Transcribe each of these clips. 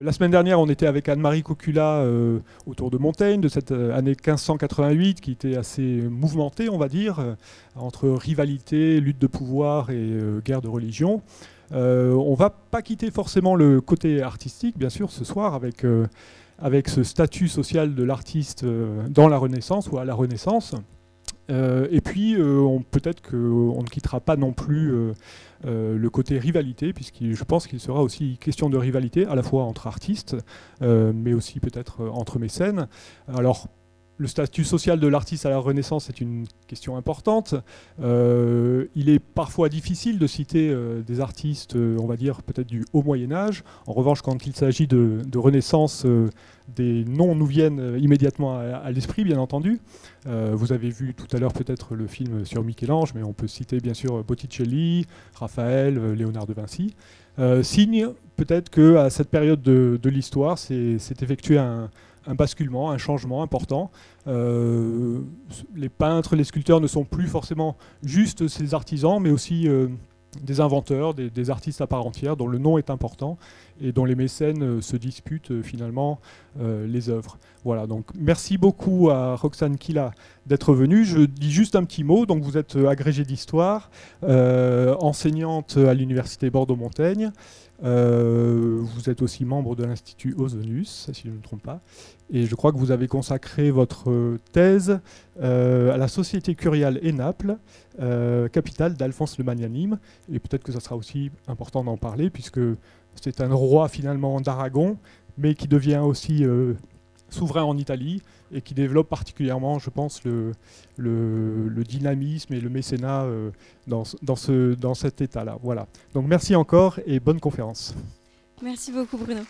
La semaine dernière, on était avec Anne-Marie Cocula autour de Montaigne, de cette année 1588, qui était assez mouvementée, on va dire, entre rivalité, lutte de pouvoir et guerre de religion. On ne va pas quitter forcément le côté artistique, bien sûr, ce soir, avec ce statut social de l'artiste dans la Renaissance ou à la Renaissance. Et puis, peut-être qu'on ne quittera pas non plus le côté rivalité, puisque je pense qu'il sera aussi question de rivalité, à la fois entre artistes, mais aussi peut-être entre mécènes. Alors, le statut social de l'artiste à la Renaissance est une question importante. Il est parfois difficile de citer des artistes, on va dire, peut-être du haut Moyen-Âge. En revanche, quand il s'agit de Renaissance, des noms nous viennent immédiatement à l'esprit, bien entendu. Vous avez vu tout à l'heure peut-être le film sur Michel-Ange, mais on peut citer bien sûr Botticelli, Raphaël, Léonard de Vinci. Signe peut-être qu'à cette période de l'histoire, s'est effectué un basculement, un changement important. Les peintres, les sculpteurs ne sont plus forcément juste ces artisans, mais aussi des inventeurs, des artistes à part entière, dont le nom est important et dont les mécènes se disputent finalement les œuvres. Voilà, donc merci beaucoup à Roxane Killa d'être venue. Je dis juste un petit mot. Donc vous êtes agrégée d'histoire, enseignante à l'université Bordeaux-Montaigne. Vous êtes aussi membre de l'Institut Ozonius, si je ne me trompe pas. Et je crois que vous avez consacré votre thèse à la Société curiale et Naples, capitale d'Alphonse le Magnanime. Et peut-être que ça sera aussi important d'en parler, puisque c'est un roi finalement d'Aragon, mais qui devient aussi souverain en Italie et qui développe particulièrement, je pense, le dynamisme et le mécénat dans cet état-là. Voilà. Donc merci encore et bonne conférence. Merci beaucoup Bruno.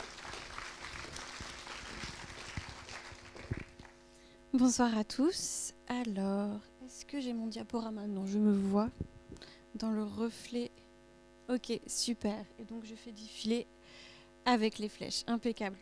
Bonsoir à tous. Alors, est-ce que j'ai mon diaporama? Non, je me vois dans le reflet. Ok, super. Et donc je fais défiler avec les flèches. Impeccable.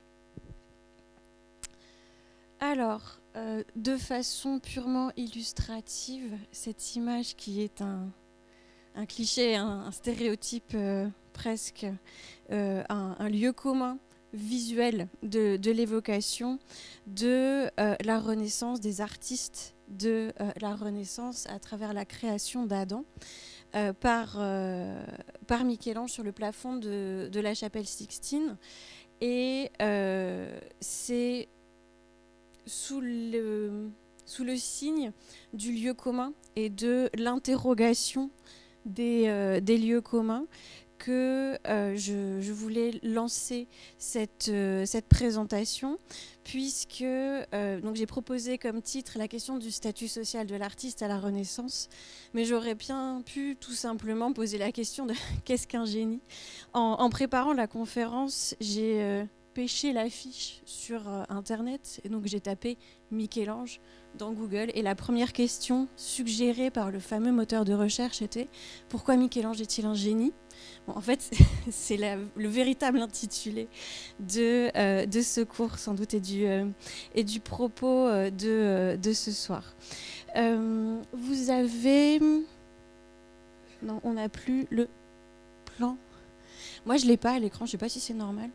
Alors, de façon purement illustrative, cette image qui est un cliché, un stéréotype presque, un lieu commun visuel de l'évocation de la Renaissance, des artistes de la Renaissance à travers la création d'Adam par Michel-Ange sur le plafond de la chapelle Sixtine. Et c'est sous le signe du lieu commun et de l'interrogation des lieux communs que je voulais lancer cette présentation, puisque donc j'ai proposé comme titre la question du statut social de l'artiste à la Renaissance, mais j'aurais bien pu tout simplement poser la question de qu'est-ce qu'un génie. En préparant la conférence, j'ai pêché l'affiche sur Internet, et donc j'ai tapé Michel-Ange dans Google, et la première question suggérée par le fameux moteur de recherche était « Pourquoi Michel-Ange est-il un génie ?» Bon, en fait, c'est le véritable intitulé de ce cours, sans doute, et du propos de ce soir. Vous avez... Non, on n'a plus le plan. Moi, je ne l'ai pas à l'écran, je ne sais pas si c'est normal.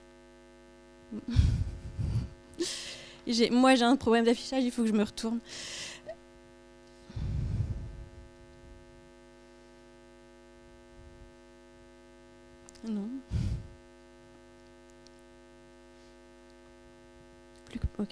Moi, j'ai un problème d'affichage, il faut que je me retourne. Non. Ok.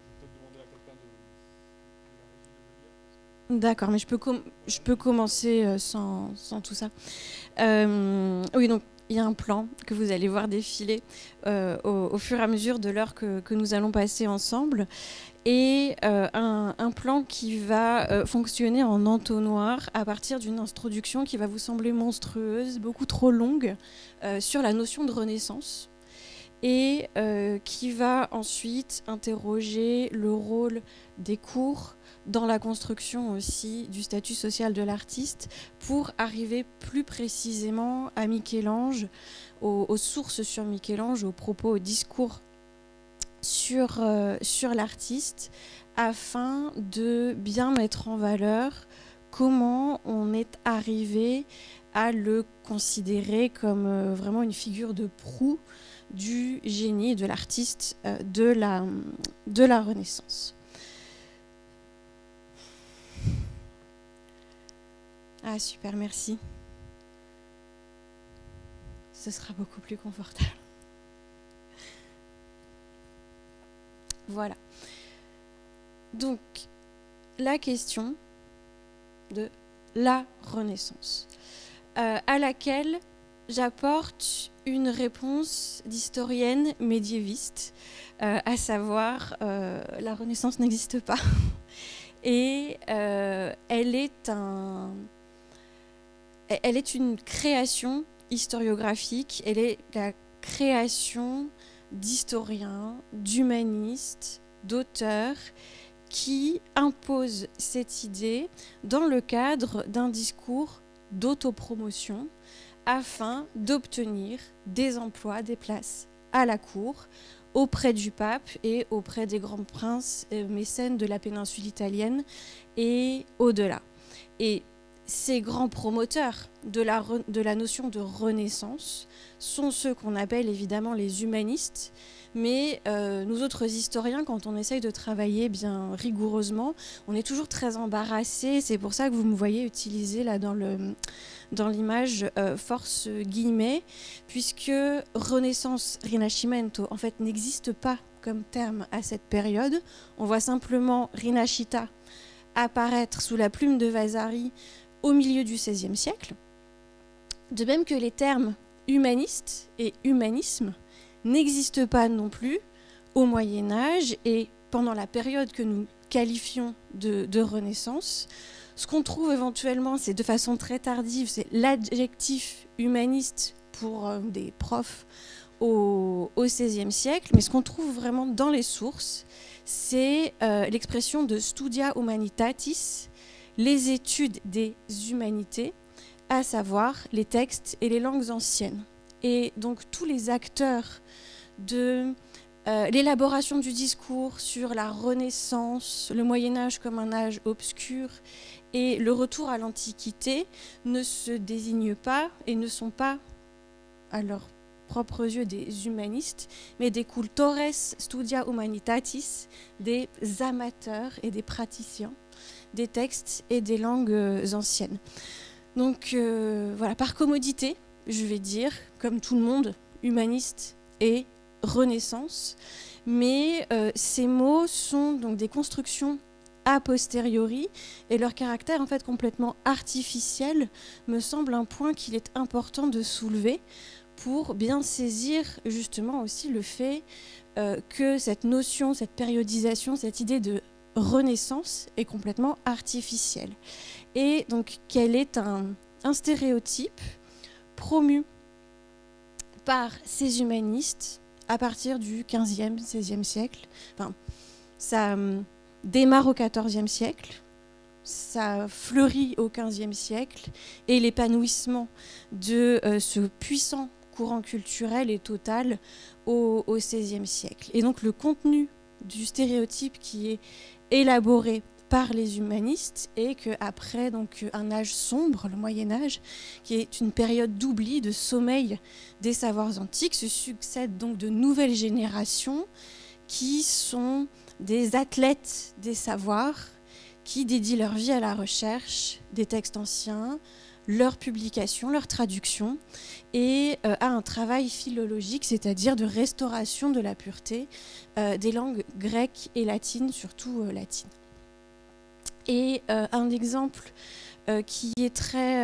D'accord, mais je peux commencer sans tout ça. Oui, donc il y a un plan que vous allez voir défiler au fur et à mesure de l'heure que nous allons passer ensemble, et un plan qui va fonctionner en entonnoir à partir d'une introduction qui va vous sembler monstrueuse, beaucoup trop longue, sur la notion de Renaissance, et qui va ensuite interroger le rôle des cours dans la construction aussi du statut social de l'artiste, pour arriver plus précisément à Michel-Ange, aux sources sur Michel-Ange, aux propos, aux discours sur l'artiste, afin de bien mettre en valeur comment on est arrivé à le considérer comme vraiment une figure de proue du génie et de l'artiste de la Renaissance. Ah super, merci. Ce sera beaucoup plus confortable. Voilà. Donc, la question de la Renaissance, à laquelle j'apporte une réponse d'historienne médiéviste, à savoir la Renaissance n'existe pas. Et elle est une création historiographique, elle est la création d'historiens, d'humanistes, d'auteurs qui imposent cette idée dans le cadre d'un discours d'autopromotion afin d'obtenir des emplois, des places à la cour, auprès du pape et auprès des grands princes mécènes de la péninsule italienne et au-delà. Et ces grands promoteurs de la notion de renaissance sont ceux qu'on appelle évidemment les humanistes, mais nous autres historiens, quand on essaye de travailler bien rigoureusement, on est toujours très embarrassés. C'est pour ça que vous me voyez utiliser là dans l'image force guillemets, puisque Renaissance, Rinascimento, en fait, n'existe pas comme terme à cette période. On voit simplement Rinascita apparaître sous la plume de Vasari au milieu du XVIe siècle. De même que les termes humaniste et humanisme n'existent pas non plus au Moyen-Âge et pendant la période que nous qualifions de Renaissance. Ce qu'on trouve éventuellement, c'est de façon très tardive, c'est l'adjectif humaniste pour des profs au XVIe siècle, mais ce qu'on trouve vraiment dans les sources, c'est l'expression de studia humanitatis, les études des humanités, à savoir les textes et les langues anciennes. Et donc tous les acteurs de l'élaboration du discours sur la Renaissance, le Moyen-Âge comme un âge obscur et le retour à l'Antiquité ne se désignent pas et ne sont pas, à leurs propres yeux, des humanistes, mais des cultores studia humanitatis, des amateurs et des praticiens des textes et des langues anciennes. Donc voilà, par commodité, je vais dire, comme tout le monde, humaniste et Renaissance, mais ces mots sont donc des constructions a posteriori et leur caractère en fait complètement artificiel me semble un point qu'il est important de soulever pour bien saisir justement aussi le fait que cette notion, cette périodisation, cette idée de Renaissance est complètement artificielle. Et donc qu'elle est un stéréotype promu par ces humanistes à partir du 15e, 16e siècle. Enfin, ça démarre au 14e siècle, ça fleurit au 15e siècle, et l'épanouissement de ce puissant courant culturel est total au 16e siècle. Et donc le contenu du stéréotype qui est élaboré par les humanistes et qu'après donc un âge sombre, le Moyen-Âge, qui est une période d'oubli, de sommeil des savoirs antiques, se succèdent donc de nouvelles générations qui sont des athlètes des savoirs, qui dédient leur vie à la recherche des textes anciens, leur publication, leur traduction, et à un travail philologique, c'est-à-dire de restauration de la pureté des langues grecques et latines, surtout latines. Et un exemple qui est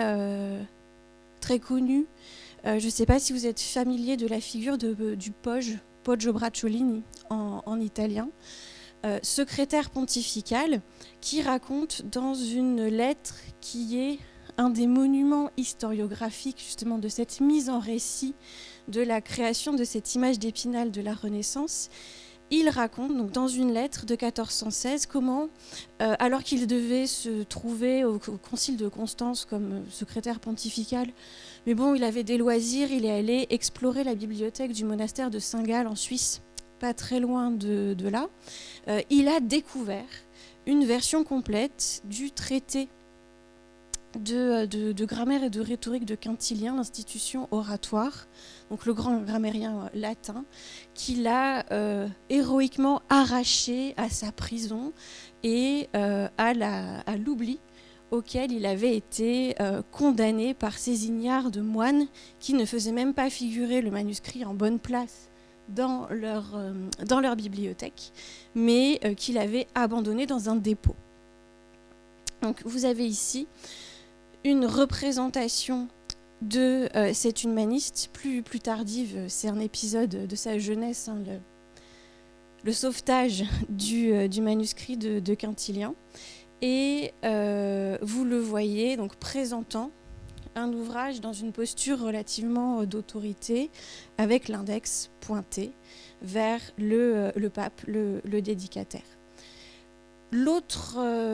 très connu, je ne sais pas si vous êtes familier de la figure du Poggio Bracciolini en italien, secrétaire pontifical, qui raconte dans une lettre qui est un des monuments historiographiques justement de cette mise en récit de la création de cette image d'Épinal de la Renaissance. Il raconte donc dans une lettre de 1416 comment, alors qu'il devait se trouver au concile de Constance comme secrétaire pontifical, mais bon, il avait des loisirs, il est allé explorer la bibliothèque du monastère de Saint-Gall en Suisse, pas très loin de là. Il a découvert une version complète du traité de grammaire et de rhétorique de Quintilien, l'institution oratoire, donc le grand grammairien latin, qu'il a héroïquement arraché à sa prison et à l'oubli auquel il avait été condamné par ces ignares de moines qui ne faisaient même pas figurer le manuscrit en bonne place dans leur bibliothèque, mais qu'il avait abandonné dans un dépôt. Donc vous avez ici une représentation de cet humaniste plus tardive. C'est un épisode de sa jeunesse, hein, le sauvetage du manuscrit de Quintilien. Et vous le voyez donc présentant un ouvrage dans une posture relativement d'autorité, avec l'index pointé vers le pape, le dédicataire. L'autre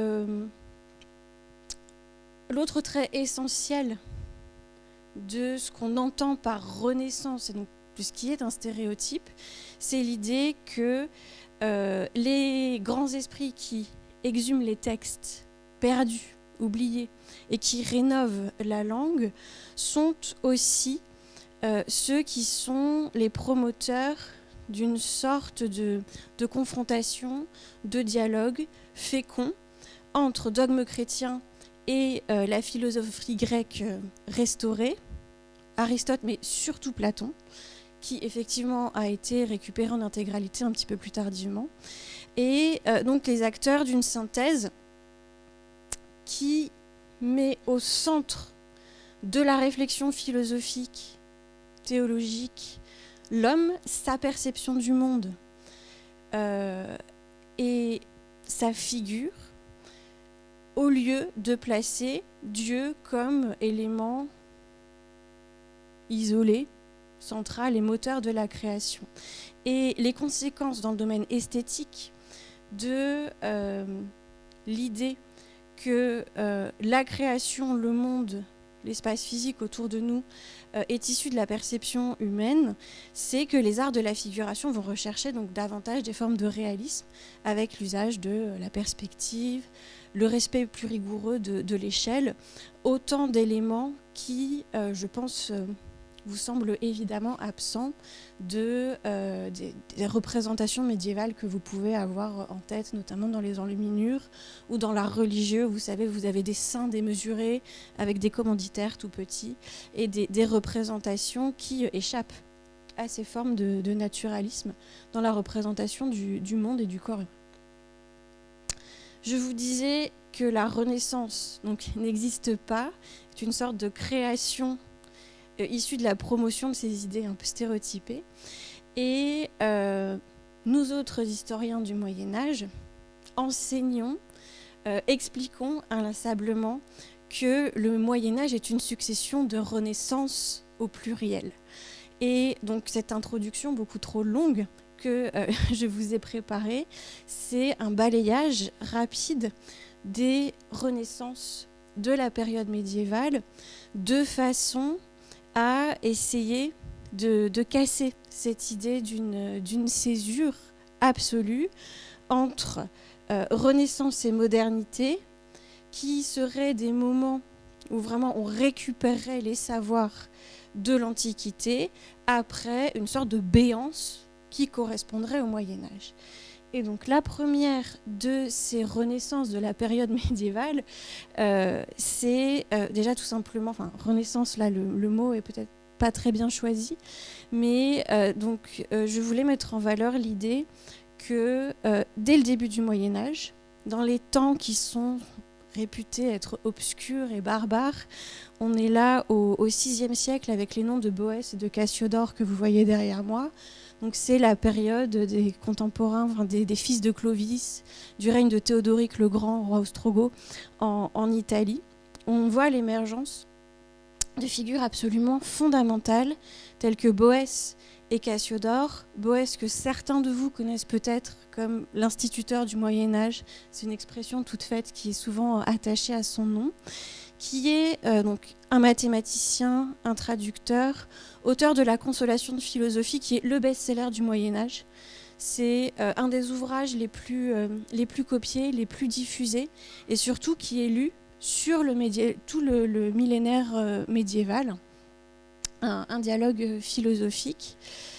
trait essentiel de ce qu'on entend par Renaissance, et donc de ce qui est un stéréotype, c'est l'idée que les grands esprits qui exhument les textes perdus, oubliés, et qui rénovent la langue, sont aussi ceux qui sont les promoteurs d'une sorte de confrontation, de dialogue fécond entre dogme chrétien et la philosophie grecque restaurée, Aristote, mais surtout Platon, qui effectivement a été récupéré en intégralité un petit peu plus tardivement, et donc les acteurs d'une synthèse qui met au centre de la réflexion philosophique, théologique, l'homme, sa perception du monde et sa figure, au lieu de placer Dieu comme élément isolé, central et moteur de la création. Et les conséquences dans le domaine esthétique de l'idée que la création, le monde, l'espace physique autour de nous est issu de la perception humaine, c'est que les arts de la figuration vont rechercher donc davantage des formes de réalisme avec l'usage de la perspective, le respect plus rigoureux de l'échelle, autant d'éléments qui, je pense, vous semblent évidemment absents des représentations médiévales que vous pouvez avoir en tête, notamment dans les enluminures ou dans l'art religieux. Vous savez, vous avez des saints démesurés avec des commanditaires tout petits et des représentations qui échappent à ces formes de naturalisme dans la représentation du monde et du corps humain. Je vous disais que la Renaissance n'existe pas, c'est une sorte de création issue de la promotion de ces idées un peu stéréotypées. Et nous autres historiens du Moyen-Âge enseignons, expliquons inlassablement que le Moyen-Âge est une succession de renaissances au pluriel. Et donc cette introduction beaucoup trop longue que je vous ai préparée, c'est un balayage rapide des renaissances de la période médiévale, de façon à essayer de casser cette idée d'une césure absolue entre Renaissance et modernité, qui seraient des moments où vraiment on récupérerait les savoirs de l'Antiquité après une sorte de béance qui correspondrait au Moyen-Âge. Et donc la première de ces renaissances de la période médiévale, c'est déjà tout simplement, enfin Renaissance, là le mot est peut-être pas très bien choisi, mais je voulais mettre en valeur l'idée que dès le début du Moyen-Âge, dans les temps qui sont réputés être obscurs et barbares, on est là au VIe siècle avec les noms de Boès et de Cassiodore que vous voyez derrière moi. Donc c'est la période des contemporains, enfin des fils de Clovis, du règne de Théodoric le Grand, roi ostrogoth, en Italie. On voit l'émergence de figures absolument fondamentales, telles que Boès et Cassiodore. Boès, que certains de vous connaissent peut-être comme l'instituteur du Moyen-Âge, c'est une expression toute faite qui est souvent attachée à son nom, qui est donc un mathématicien, un traducteur, auteur de la Consolation de philosophie, qui est le best-seller du Moyen-Âge. C'est un des ouvrages les plus copiés, les plus diffusés, et surtout qui est lu sur tout le millénaire médiéval, un dialogue philosophique.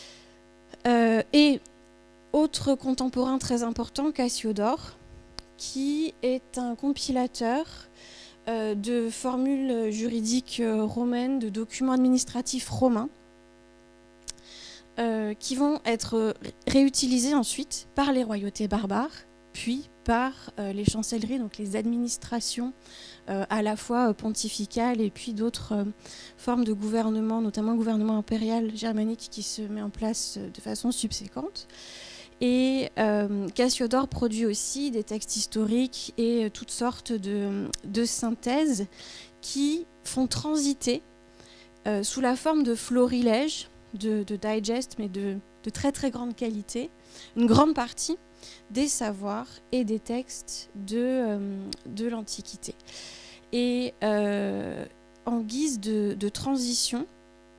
Et autre contemporain très important, Cassiodore, qui est un compilateur de formules juridiques romaines, de documents administratifs romains, qui vont être réutilisés ensuite par les royautés barbares, puis par les chancelleries, donc les administrations à la fois pontificales et puis d'autres formes de gouvernement, notamment le gouvernement impérial germanique qui se met en place de façon subséquente. Et Cassiodore produit aussi des textes historiques et toutes sortes de synthèses qui font transiter sous la forme de florilèges, de digest, mais de très très grande qualité, une grande partie des savoirs et des textes de l'Antiquité. Et en guise de transition,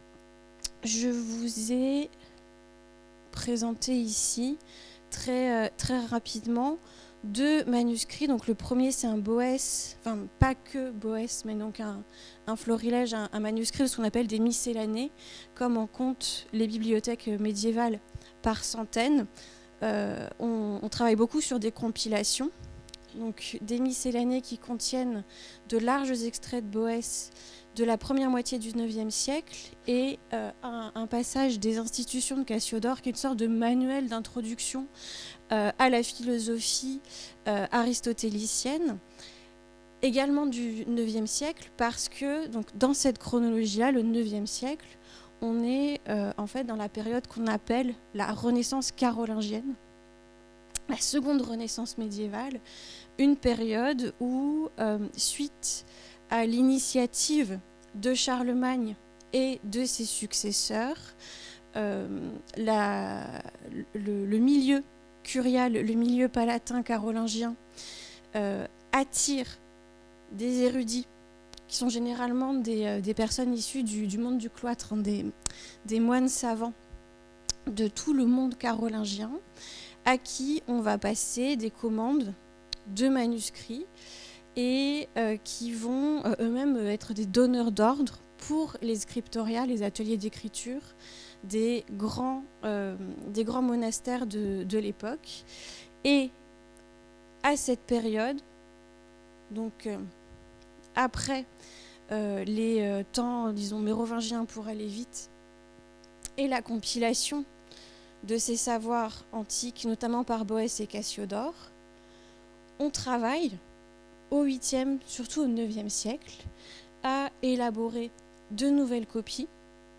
je vous ai présenté ici très rapidement 2 manuscrits. Donc le premier, c'est un Boès, enfin pas que Boès, mais donc un florilège, un manuscrit de ce qu'on appelle des miscellanées, comme en comptent les bibliothèques médiévales par centaines. On travaille beaucoup sur des compilations, donc des miscellanées qui contiennent de larges extraits de Boès de la première moitié du IXe siècle et un passage des institutions de Cassiodore qui est une sorte de manuel d'introduction à la philosophie aristotélicienne, également du IXe siècle, parce que donc, dans cette chronologie-là, le IXe siècle, on est en fait dans la période qu'on appelle la Renaissance carolingienne, la seconde Renaissance médiévale, une période où, suite à l'initiative de Charlemagne et de ses successeurs, le milieu curial, le milieu palatin carolingien attire des érudits qui sont généralement des personnes issues du monde du cloître, hein, des moines savants de tout le monde carolingien, à qui on va passer des commandes de manuscrits et qui vont eux-mêmes être des donneurs d'ordre pour les scriptoria, les ateliers d'écriture des grands monastères de l'époque. Et à cette période, donc après les temps, disons, mérovingiens pour aller vite, et la compilation de ces savoirs antiques, notamment par Boès et Cassiodore, on travaille au 8e, surtout au 9e siècle, à élaborer de nouvelles copies,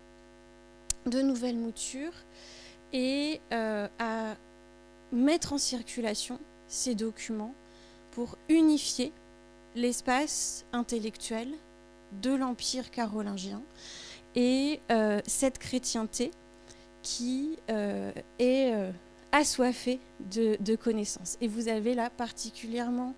de nouvelles moutures, et à mettre en circulation ces documents pour unifier l'espace intellectuel de l'Empire carolingien et cette chrétienté qui est assoiffée de connaissances. Et vous avez là particulièrement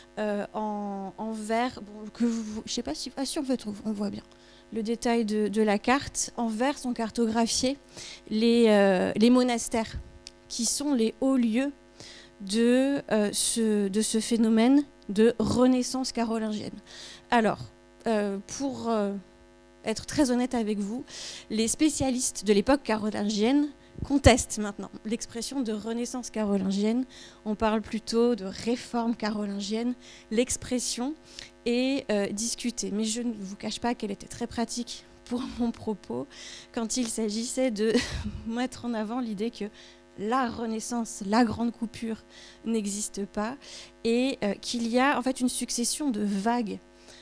en vert, bon, je ne sais pas si en fait on voit bien le détail de la carte. En vert sont cartographiés les monastères qui sont les hauts lieux de ce phénomène de renaissance carolingienne. Alors, pour être très honnête avec vous, les spécialistes de l'époque carolingienne contestent maintenant l'expression de renaissance carolingienne. On parle plutôt de réforme carolingienne. L'expression est discutée. Mais je ne vous cache pas qu'elle était très pratique pour mon propos quand il s'agissait de mettre en avant l'idée que la Renaissance, la grande coupure n'existe pas et qu'il y a en fait une succession de vagues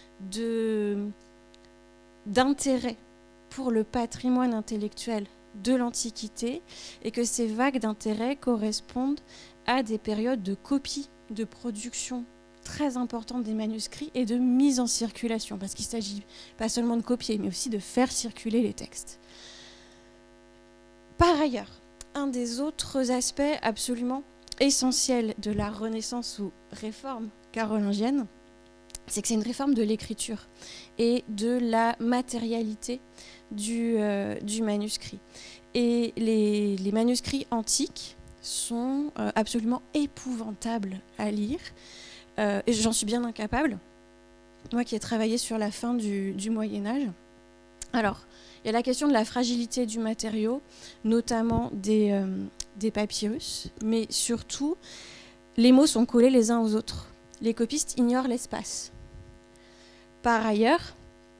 d'intérêt pour le patrimoine intellectuel de l'Antiquité et que ces vagues d'intérêt correspondent à des périodes de copie, de production très importante des manuscrits et de mise en circulation, parce qu'il ne s'agit pas seulement de copier, mais aussi de faire circuler les textes. Par ailleurs, un des autres aspects absolument essentiels de la Renaissance ou réforme carolingienne, c'est que c'est une réforme de l'écriture et de la matérialité du manuscrit. Et les manuscrits antiques sont absolument épouvantables à lire. Et j'en suis bien incapable. moi qui ai travaillé sur la fin du Moyen-Âge. Alors, il y a la question de la fragilité du matériau, notamment des papyrus, mais surtout, les mots sont collés les uns aux autres. Les copistes ignorent l'espace. Par ailleurs,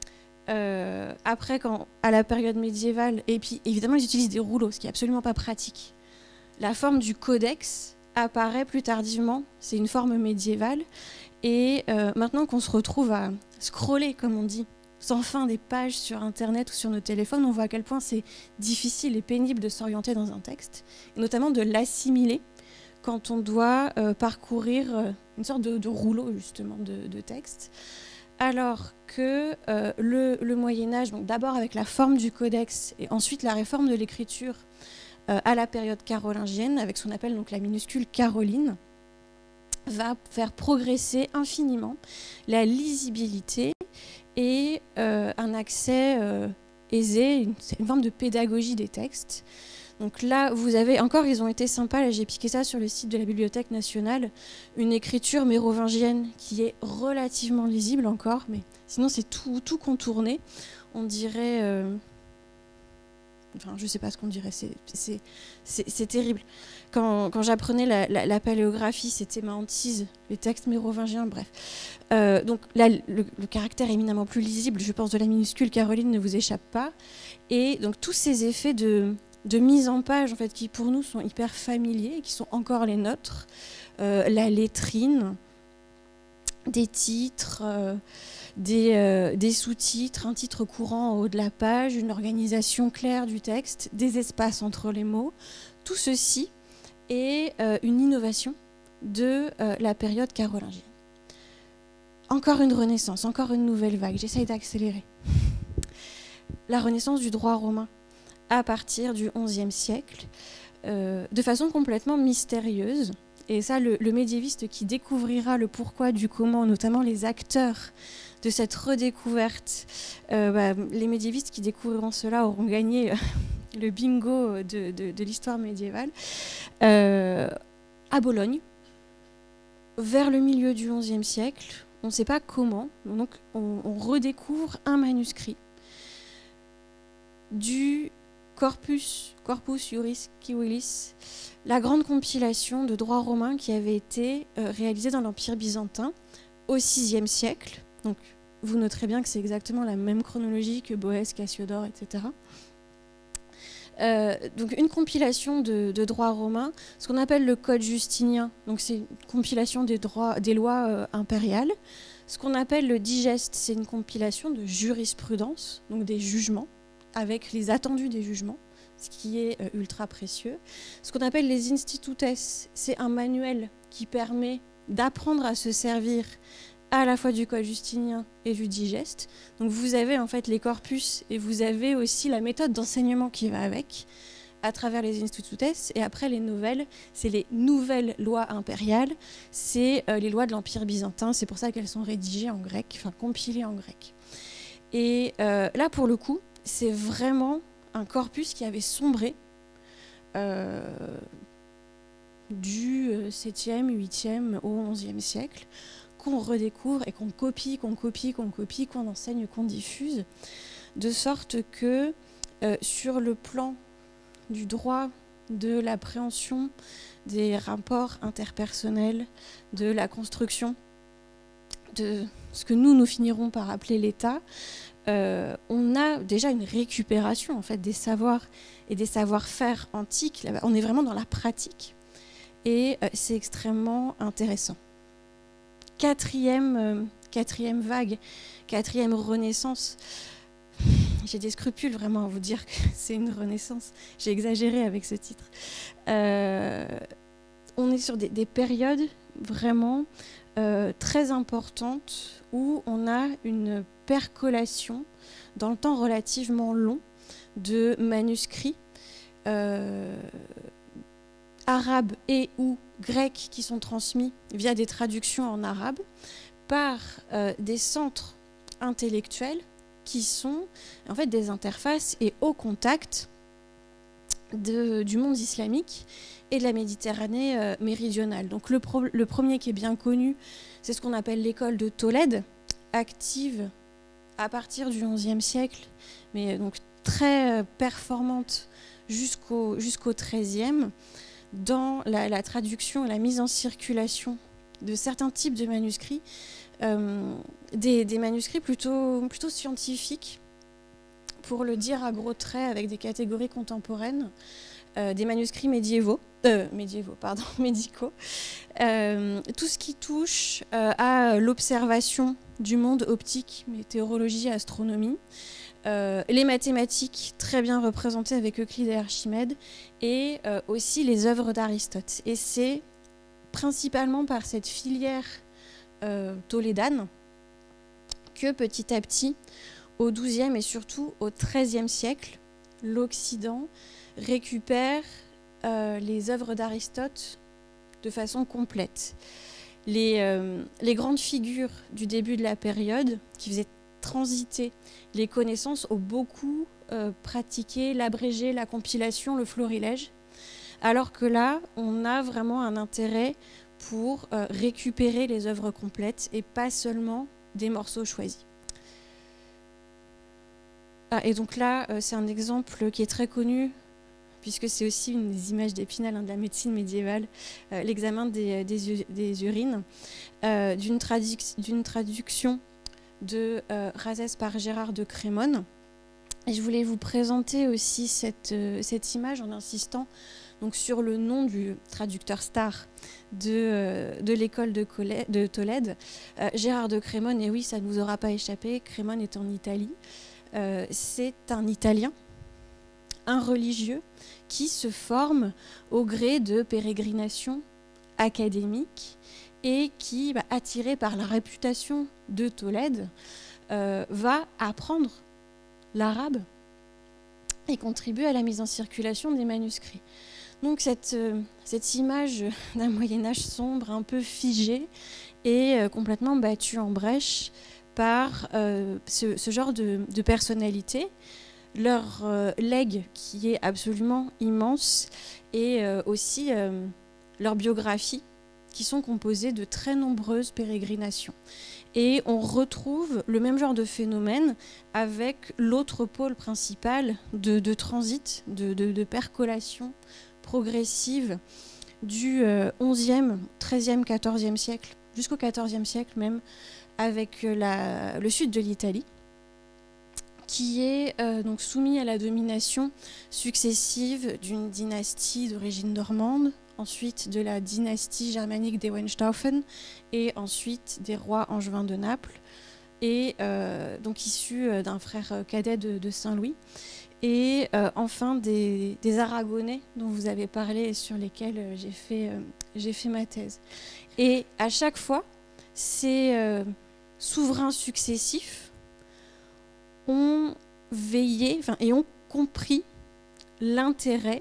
après, à la période médiévale, et puis évidemment, ils utilisent des rouleaux, ce qui n'est absolument pas pratique. La forme du codex apparaît plus tardivement, c'est une forme médiévale, et maintenant qu'on se retrouve à scroller, comme on dit, sans fin des pages sur Internet ou sur nos téléphones, on voit à quel point c'est difficile et pénible de s'orienter dans un texte, et notamment de l'assimiler quand on doit parcourir une sorte de rouleau, justement, de texte. Alors que le Moyen-Âge, donc d'abord avec la forme du codex et ensuite la réforme de l'écriture à la période carolingienne, avec ce qu'on appelle donc la minuscule caroline, va faire progresser infiniment la lisibilité et un accès aisé, une forme de pédagogie des textes. Donc là, vous avez, encore, ils ont été sympas, là j'ai piqué ça sur le site de la Bibliothèque nationale, une écriture mérovingienne qui est relativement lisible encore, mais sinon c'est tout contourné. On dirait... Enfin, je ne sais pas ce qu'on dirait, c'est terrible. Quand j'apprenais la paléographie, c'était ma hantise, les textes mérovingiens, bref. Donc là, le caractère éminemment plus lisible, je pense, de la minuscule Caroline ne vous échappe pas. Et donc tous ces effets de mise en page, en fait, qui pour nous sont hyper familiers et qui sont encore les nôtres, la lettrine, des titres, des sous-titres, un titre courant en haut de la page, une organisation claire du texte, des espaces entre les mots, tout ceci est une innovation de la période carolingienne. Encore une renaissance, encore une nouvelle vague, j'essaye d'accélérer. La renaissance du droit romain à partir du XIe siècle, de façon complètement mystérieuse. Et ça, le médiéviste qui découvrira le pourquoi du comment, notamment les acteurs de cette redécouverte, les médiévistes qui découvriront cela auront gagné le bingo de l'histoire médiévale, à Bologne, vers le milieu du XIe siècle. On ne sait pas comment, donc on redécouvre un manuscrit du Corpus Juris Civilis, la grande compilation de droit romain qui avait été réalisée dans l'Empire byzantin au VIe siècle. Donc, vous noterez bien que c'est exactement la même chronologie que Boès, Cassiodore, etc. Donc, une compilation de droit romain, ce qu'on appelle le Code justinien. Donc, c'est une compilation des lois impériales. Ce qu'on appelle le Digeste, c'est une compilation de jurisprudence, donc des jugements, avec les attendus des jugements, ce qui est ultra précieux. Ce qu'on appelle les institutes, c'est un manuel qui permet d'apprendre à se servir à la fois du Code justinien et du Digeste. Donc vous avez en fait les corpus et vous avez aussi la méthode d'enseignement qui va avec, à travers les institutes. Et après les nouvelles, c'est les nouvelles lois impériales, c'est les lois de l'Empire byzantin, c'est pour ça qu'elles sont rédigées en grec, enfin compilées en grec. Et là pour le coup, c'est vraiment un corpus qui avait sombré du 7e, 8e au 11e siècle, qu'on redécouvre et qu'on copie, qu'on enseigne, qu'on diffuse, de sorte que sur le plan du droit, de l'appréhension des rapports interpersonnels, de la construction de ce que nous finirons par appeler l'État, on a déjà une récupération en fait, des savoirs et des savoir-faire antiques. On est vraiment dans la pratique et c'est extrêmement intéressant. Quatrième vague, quatrième renaissance. J'ai des scrupules vraiment à vous dire que c'est une renaissance. J'ai exagéré avec ce titre. On est sur des périodes vraiment très importantes où on a une percolation dans le temps relativement long de manuscrits arabes et ou grecs qui sont transmis via des traductions en arabe par des centres intellectuels qui sont en fait des interfaces et au contact du monde islamique et de la Méditerranée méridionale. Donc le premier qui est bien connu, c'est ce qu'on appelle l'école de Tolède, active à partir du XIe siècle, mais donc très performante jusqu'au XIIIe, dans la traduction et la mise en circulation de certains types de manuscrits, des manuscrits plutôt scientifiques, pour le dire à gros traits avec des catégories contemporaines, des manuscrits médicaux, tout ce qui touche à l'observation du monde optique, météorologie, astronomie, les mathématiques très bien représentées avec Euclide et Archimède, et aussi les œuvres d'Aristote. Et c'est principalement par cette filière tolédane que petit à petit, au XIIe et surtout au XIIIe siècle, l'Occident récupère les œuvres d'Aristote de façon complète. Les grandes figures du début de la période, qui faisaient transiter les connaissances, ont beaucoup pratiqué l'abrégé, la compilation, le florilège, alors que là, on a vraiment un intérêt pour récupérer les œuvres complètes et pas seulement des morceaux choisis. Et donc là, c'est un exemple qui est très connu, puisque c'est aussi une des images d'Épinal de la médecine médiévale, l'examen des urines, d'une traduction de Rhazès par Gérard de Crémone. Et je voulais vous présenter aussi cette image en insistant donc, sur le nom du traducteur star de l'école de Tolède, Gérard de Crémone. Et oui, ça ne vous aura pas échappé, Crémone est en Italie. C'est un Italien, un religieux, qui se forme au gré de pérégrinations académiques et qui, attiré par la réputation de Tolède, va apprendre l'arabe et contribuer à la mise en circulation des manuscrits. Donc cette image d'un Moyen-Âge sombre, un peu figé et complètement battue en brèche par ce genre de personnalité, leur legs qui est absolument immense, et aussi leur biographie, qui sont composées de très nombreuses pérégrinations. Et on retrouve le même genre de phénomène avec l'autre pôle principal de transit, de percolation progressive du XIe, XIIIe, XIVe siècle, jusqu'au XIVe siècle même, avec le sud de l'Italie, qui est donc soumis à la domination successive d'une dynastie d'origine normande, ensuite de la dynastie germanique des Hohenstaufen, et ensuite des rois angevins de Naples, et donc issus d'un frère cadet de Saint-Louis, et enfin des Aragonais dont vous avez parlé et sur lesquels j'ai fait ma thèse. Et à chaque fois, ces souverains successifs ont veillé et ont compris l'intérêt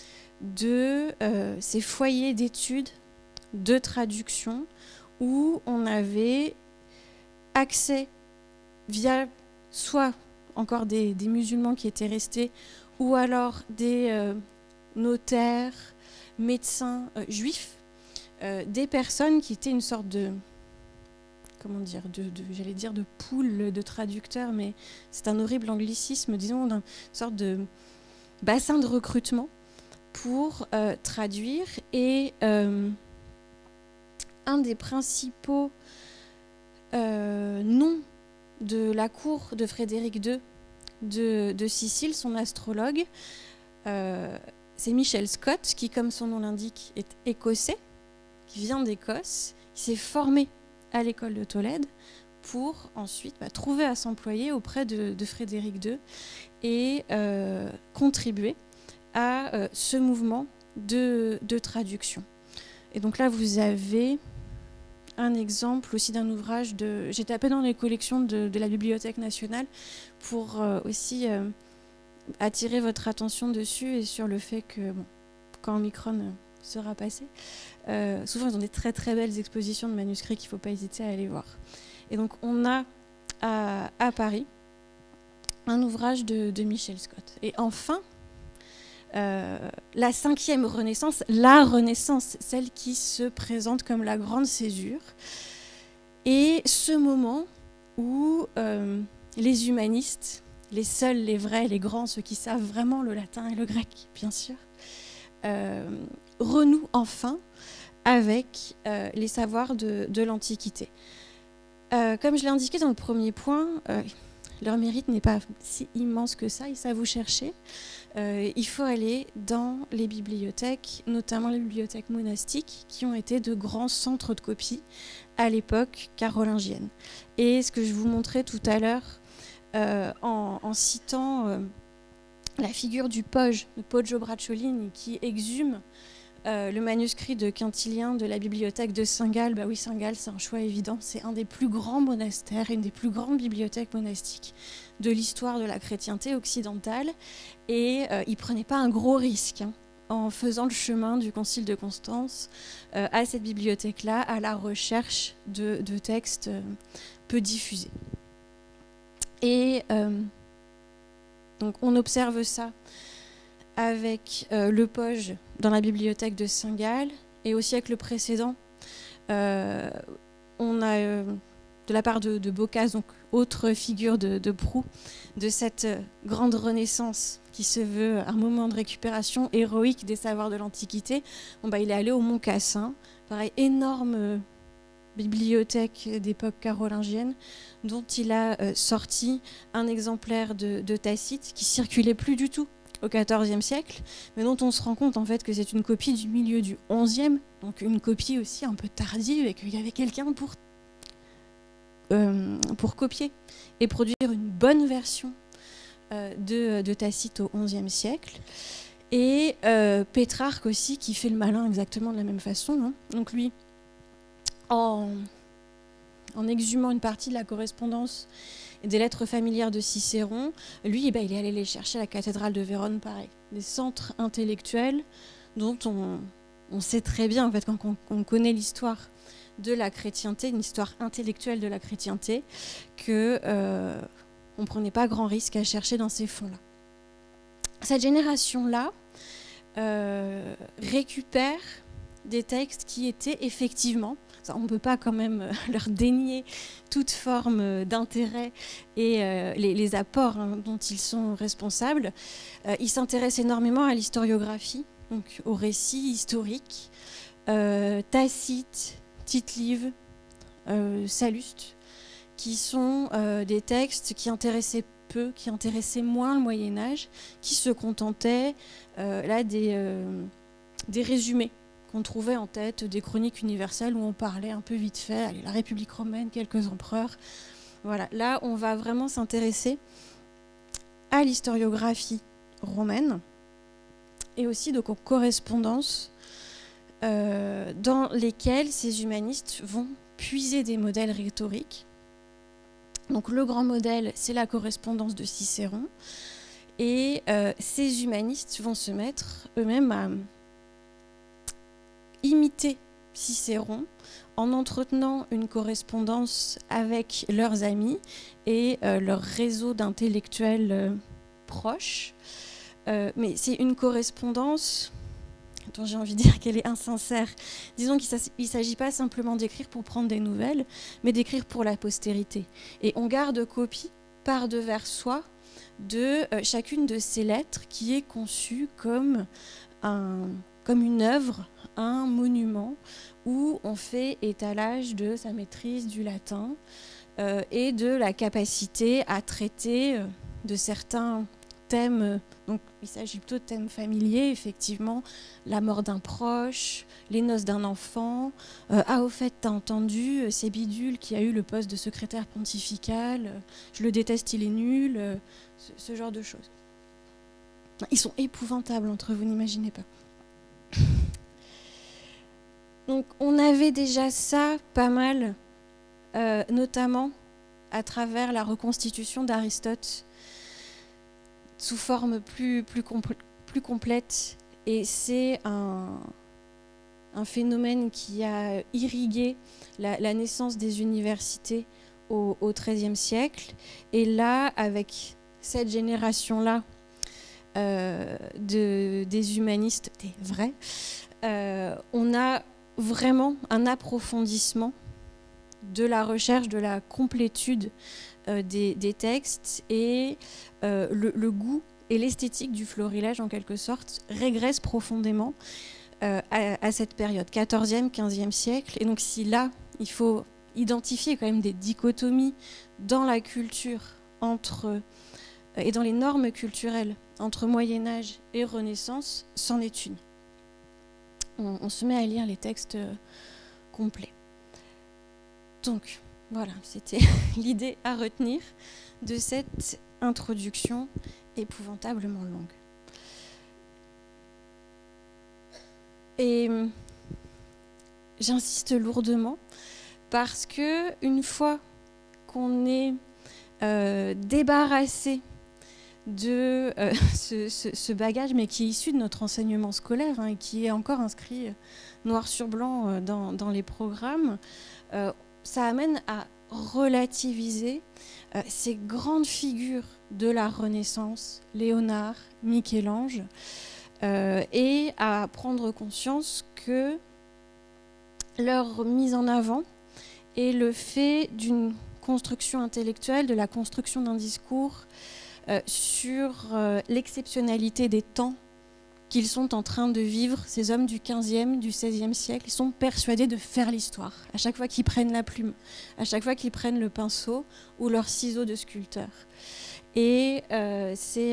de ces foyers d'études, de traduction, où on avait accès via soit encore des musulmans qui étaient restés, ou alors des notaires, médecins juifs, des personnes qui étaient une sorte de, comment dire, j'allais dire de pool de traducteurs, mais c'est un horrible anglicisme, disons, une sorte de bassin de recrutement pour traduire. Et un des principaux noms de la cour de Frédéric II de Sicile, son astrologue, c'est Michel Scott, qui, comme son nom l'indique, est écossais, qui vient d'Écosse. Il s'est formé à l'école de Tolède pour ensuite trouver à s'employer auprès de Frédéric II et contribuer à ce mouvement de traduction. Et donc là, vous avez un exemple aussi d'un ouvrage j'ai tapé dans les collections de la Bibliothèque nationale pour aussi attirer votre attention dessus et sur le fait que, quand Omicron sera passé, souvent ils ont des très très belles expositions de manuscrits qu'il ne faut pas hésiter à aller voir. Et donc on a à Paris un ouvrage de Michel Scott. Et enfin, la 5e Renaissance, la Renaissance, celle qui se présente comme la grande césure, et ce moment où les humanistes, les seuls, les vrais, les grands, ceux qui savent vraiment le latin et le grec, bien sûr, renouent enfin avec les savoirs de l'Antiquité. Comme je l'ai indiqué dans le premier point, leur mérite n'est pas si immense que ça, ils savent où chercher. Il faut aller dans les bibliothèques, notamment les bibliothèques monastiques, qui ont été de grands centres de copie à l'époque carolingienne. Et ce que je vous montrais tout à l'heure, en citant la figure du Poggio, de Poggio Bracciolini, qui exhume le manuscrit de Quintilien de la bibliothèque de Saint-Gall. Bah oui, Saint-Gall, c'est un choix évident. C'est un des plus grands monastères, une des plus grandes bibliothèques monastiques de l'histoire de la chrétienté occidentale. Et il ne prenait pas un gros risque en faisant le chemin du Concile de Constance à cette bibliothèque-là, à la recherche de textes peu diffusés. Et donc on observe ça avec le Poggio dans la bibliothèque de Saint-Gall et au siècle précédent. On a, de la part de Boccace, donc autre figure de proue de cette grande renaissance qui se veut un moment de récupération héroïque des savoirs de l'Antiquité, il est allé au Mont Cassin, pareil, énorme bibliothèque d'époque carolingienne, dont il a sorti un exemplaire de Tacite qui circulait plus du tout au XIVe siècle, mais dont on se rend compte en fait que c'est une copie du milieu du XIe, donc une copie aussi un peu tardive, et qu'il y avait quelqu'un pour copier et produire une bonne version de Tacite au XIe siècle. Et Pétrarque aussi, qui fait le malin exactement de la même façon, hein. Donc lui, en exhumant une partie de la correspondance et des lettres familières de Cicéron, lui, il est allé les chercher à la cathédrale de Vérone, pareil. Des centres intellectuels dont on sait très bien, en fait, quand on connaît l'histoire de la chrétienté, une histoire intellectuelle de la chrétienté, qu'on ne prenait pas grand risque à chercher dans ces fonds-là. Cette génération-là récupère des textes qui étaient effectivement, on ne peut pas quand même leur dénier toute forme d'intérêt et les apports dont ils sont responsables. Ils s'intéressent énormément à l'historiographie, donc aux récits historiques. Tacite, Tite-Live, Salluste, qui sont des textes qui intéressaient peu, qui intéressaient moins le Moyen-Âge, qui se contentaient là des résumés qu'on trouvait en tête, des chroniques universelles où on parlait un peu vite fait, allez, la République romaine, quelques empereurs. Voilà, là on va vraiment s'intéresser à l'historiographie romaine et aussi donc aux correspondances dans lesquelles ces humanistes vont puiser des modèles rhétoriques. Donc le grand modèle, c'est la correspondance de Cicéron, et ces humanistes vont se mettre eux-mêmes à imiter Cicéron en entretenant une correspondance avec leurs amis et leur réseau d'intellectuels proches. Mais c'est une correspondance dont j'ai envie de dire qu'elle est insincère. Disons qu'il ne s'agit pas simplement d'écrire pour prendre des nouvelles, mais d'écrire pour la postérité. Et on garde copie par-devers soi de chacune de ces lettres qui est conçue comme une œuvre, un monument où on fait étalage de sa maîtrise du latin et de la capacité à traiter de certains thèmes. Donc il s'agit plutôt de thèmes familiers, effectivement, la mort d'un proche, les noces d'un enfant. Au fait, t'as entendu, c'est Bidule qui a eu le poste de secrétaire pontifical, je le déteste, il est nul, ce genre de choses. Ils sont épouvantables entre vous, n'imaginez pas. Donc on avait déjà ça pas mal, notamment à travers la reconstitution d'Aristote sous forme plus complète. Et c'est un phénomène qui a irrigué la naissance des universités au XIIIe siècle. Et là, avec cette génération-là des humanistes, des vrais, on a vraiment un approfondissement de la recherche, de la complétude des textes, et le goût et l'esthétique du florilège, en quelque sorte, régressent profondément à cette période, 14e, 15e siècle. Et donc si là, il faut identifier quand même des dichotomies dans la culture et dans les normes culturelles entre Moyen-Âge et Renaissance, c'en est une. On se met à lire les textes complets. Donc, voilà, c'était l'idée à retenir de cette introduction épouvantablement longue. Et j'insiste lourdement parce que une fois qu'on est débarrassé de ce bagage, mais qui est issu de notre enseignement scolaire, et qui est encore inscrit noir sur blanc dans les programmes, ça amène à relativiser ces grandes figures de la Renaissance, Léonard, Michel-Ange, et à prendre conscience que leur mise en avant est le fait d'une construction intellectuelle, de la construction d'un discours sur l'exceptionnalité des temps qu'ils sont en train de vivre, ces hommes du 15e, du 16e siècle. Ils sont persuadés de faire l'histoire. À chaque fois qu'ils prennent la plume, à chaque fois qu'ils prennent le pinceau ou leur ciseau de sculpteur. Et c'est,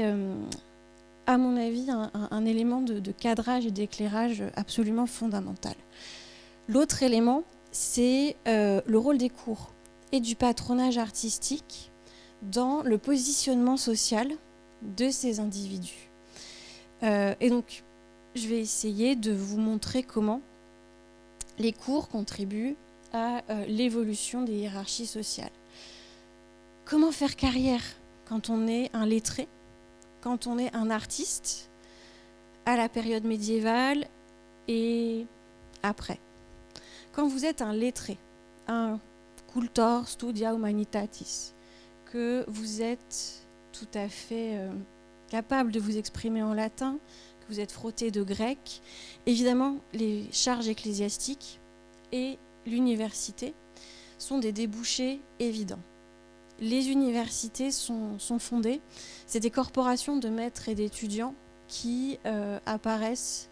à mon avis, un élément de cadrage et d'éclairage absolument fondamental. L'autre élément, c'est le rôle des cours et du patronage artistique dans le positionnement social de ces individus. Et donc, je vais essayer de vous montrer comment les cours contribuent à l'évolution des hiérarchies sociales. Comment faire carrière quand on est un lettré, quand on est un artiste, à la période médiévale et après. Quand vous êtes un lettré, un cultor studia humanitatis, que vous êtes tout à fait capable de vous exprimer en latin, que vous êtes frotté de grec, évidemment, les charges ecclésiastiques et l'université sont des débouchés évidents. Les universités sont fondées, c'est des corporations de maîtres et d'étudiants qui apparaissent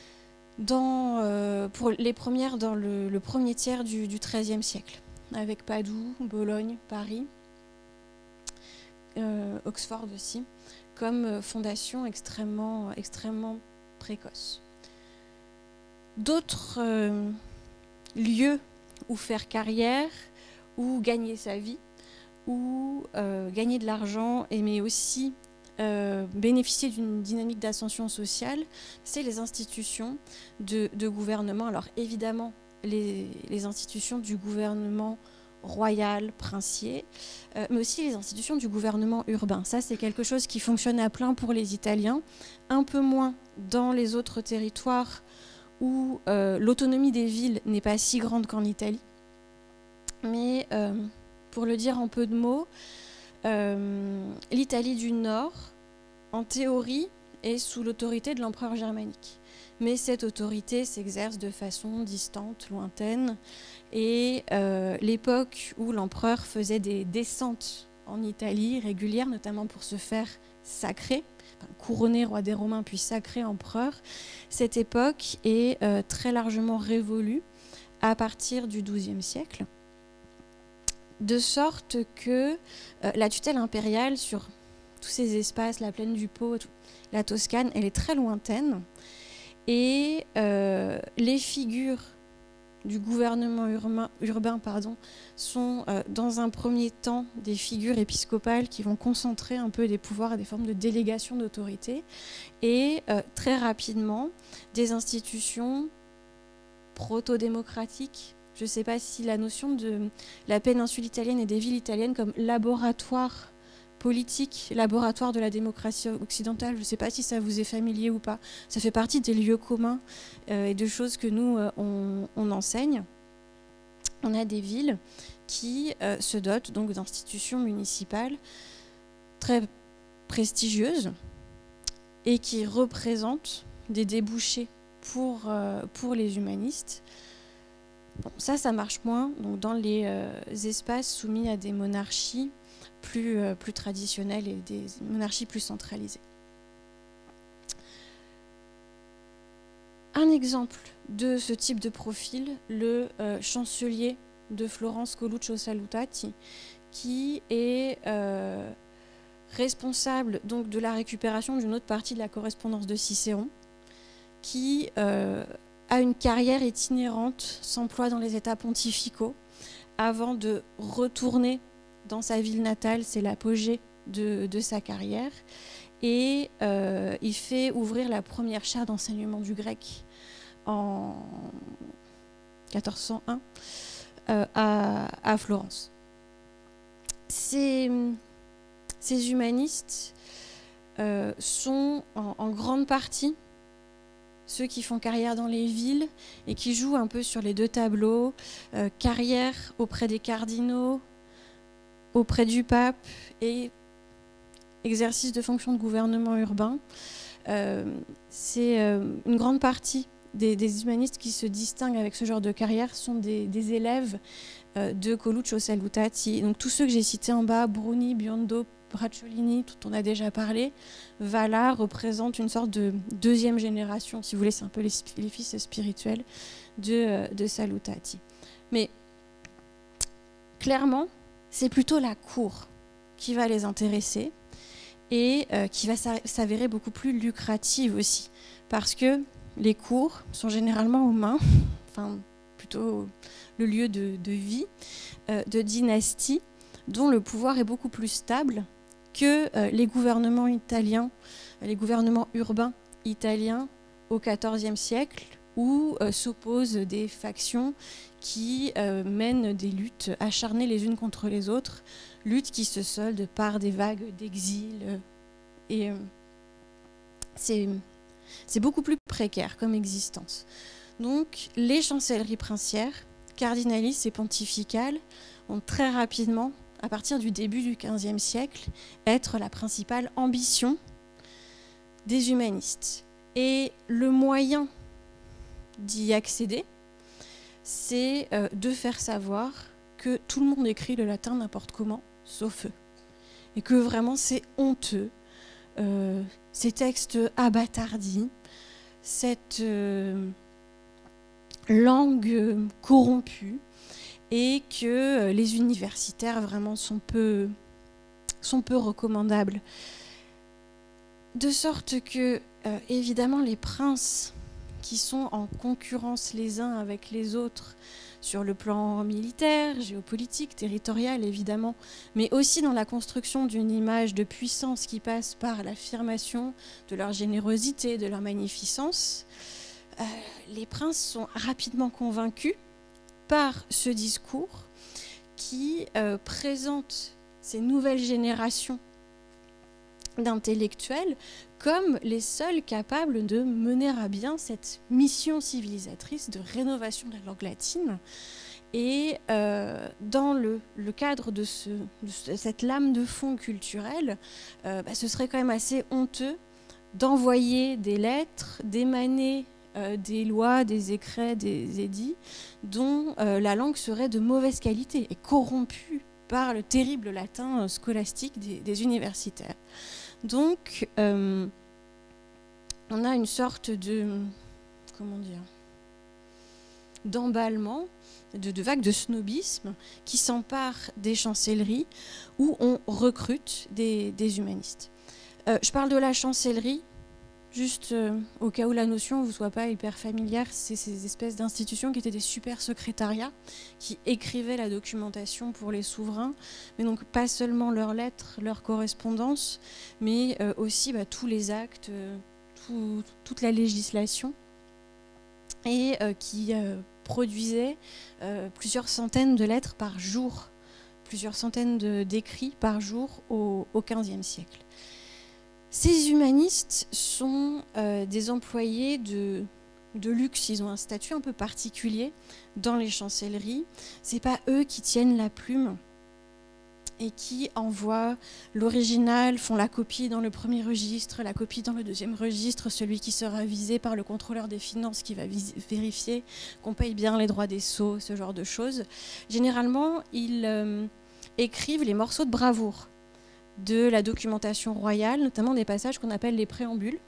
pour les premières dans le premier tiers du XIIIe siècle, avec Padoue, Bologne, Paris, Oxford aussi, comme fondation extrêmement précoce. D'autres lieux où faire carrière, où gagner sa vie, où gagner de l'argent, mais aussi bénéficier d'une dynamique d'ascension sociale, c'est les institutions de gouvernement. Alors évidemment, les institutions du gouvernement royal, princier, mais aussi les institutions du gouvernement urbain. Ça, c'est quelque chose qui fonctionne à plein pour les Italiens, un peu moins dans les autres territoires où l'autonomie des villes n'est pas si grande qu'en Italie. Mais pour le dire en peu de mots, l'Italie du Nord, en théorie, est sous l'autorité de l'empereur germanique. Mais cette autorité s'exerce de façon distante, lointaine. Et l'époque où l'empereur faisait des descentes en Italie régulières, notamment pour se faire sacrer, couronner roi des Romains puis sacrer empereur, cette époque est très largement révolue à partir du XIIe siècle. De sorte que la tutelle impériale sur tous ces espaces, la plaine du Pô, la Toscane, elle est très lointaine. Et les figures du gouvernement urbain sont dans un premier temps des figures épiscopales qui vont concentrer un peu des pouvoirs et des formes de délégation d'autorité. Et très rapidement, des institutions proto-démocratiques. Je ne sais pas si la notion de la péninsule italienne et des villes italiennes comme laboratoire politique, laboratoire de la démocratie occidentale, je ne sais pas si ça vous est familier ou pas. Ça fait partie des lieux communs et de choses que nous, on enseigne. On a des villes qui se dotent donc d'institutions municipales très prestigieuses et qui représentent des débouchés pour les humanistes. Bon, ça marche moins donc dans les espaces soumis à des monarchies plus traditionnelles et des monarchies plus centralisées. Un exemple de ce type de profil, le chancelier de Florence Coluccio Salutati, qui est responsable donc de la récupération d'une autre partie de la correspondance de Cicéron, qui a une carrière itinérante, s'emploie dans les États pontificaux, avant de retourner dans sa ville natale, c'est l'apogée de sa carrière, et il fait ouvrir la première chaire d'enseignement du grec en 1401 à Florence. Ces humanistes sont en grande partie ceux qui font carrière dans les villes et qui jouent un peu sur les deux tableaux, carrière auprès des cardinaux, auprès du pape et exercice de fonction de gouvernement urbain. C'est une grande partie des humanistes qui se distinguent avec ce genre de carrière sont des élèves de Coluccio Salutati. Donc tous ceux que j'ai cités en bas, Bruni, Biondo, Bracciolini, dont on a déjà parlé, Valla représente une sorte de deuxième génération, si vous voulez, c'est un peu les fils spirituels de Salutati. Mais clairement, c'est plutôt la cour qui va les intéresser et qui va s'avérer beaucoup plus lucrative aussi, parce que les cours sont généralement aux mains, enfin plutôt le lieu de vie, de dynasties dont le pouvoir est beaucoup plus stable que les gouvernements italiens, les gouvernements urbains italiens au XIVe siècle, où s'opposent des factions qui mènent des luttes acharnées les unes contre les autres, luttes qui se soldent par des vagues d'exil. Et c'est beaucoup plus précaire comme existence. Donc les chancelleries princières, cardinalistes et pontificales, vont très rapidement, à partir du début du XVe siècle, être la principale ambition des humanistes. Et le moyen d'y accéder, c'est de faire savoir que tout le monde écrit le latin n'importe comment, sauf eux. Et que vraiment c'est honteux, ces textes abâtardis, cette langue corrompue, et que les universitaires vraiment sont peu recommandables. De sorte que, évidemment, les princes qui sont en concurrence les uns avec les autres sur le plan militaire, géopolitique, territorial évidemment, mais aussi dans la construction d'une image de puissance qui passe par l'affirmation de leur générosité, de leur magnificence, les princes sont rapidement convaincus par ce discours qui présente ces nouvelles générations d'intellectuels comme les seuls capables de mener à bien cette mission civilisatrice de rénovation de la langue latine. Et dans le cadre de cette lame de fond culturelle, ce serait quand même assez honteux d'envoyer des lettres, d'émaner des lois, des écrits, des édits, dont la langue serait de mauvaise qualité et corrompue par le terrible latin scolastique des universitaires. Donc, on a une sorte de, comment dire, d'emballement, de vague de snobisme qui s'empare des chancelleries où on recrute des humanistes. Je parle de la chancellerie, juste au cas où la notion ne vous soit pas hyper familière, c'est ces espèces d'institutions qui étaient des super secrétariats qui écrivaient la documentation pour les souverains, mais donc pas seulement leurs lettres, leurs correspondances, mais aussi tous les actes, toute la législation, et qui produisaient plusieurs centaines de lettres par jour, plusieurs centaines d'écrits par jour au XVe siècle. Ces humanistes sont des employés de luxe, ils ont un statut un peu particulier dans les chancelleries. Ce n'est pas eux qui tiennent la plume et qui envoient l'original, font la copie dans le premier registre, la copie dans le deuxième registre, celui qui sera visé par le contrôleur des finances qui va vérifier qu'on paye bien les droits des sceaux, ce genre de choses. Généralement, ils écrivent les morceaux de bravoure de la documentation royale, notamment des passages qu'on appelle les préambules,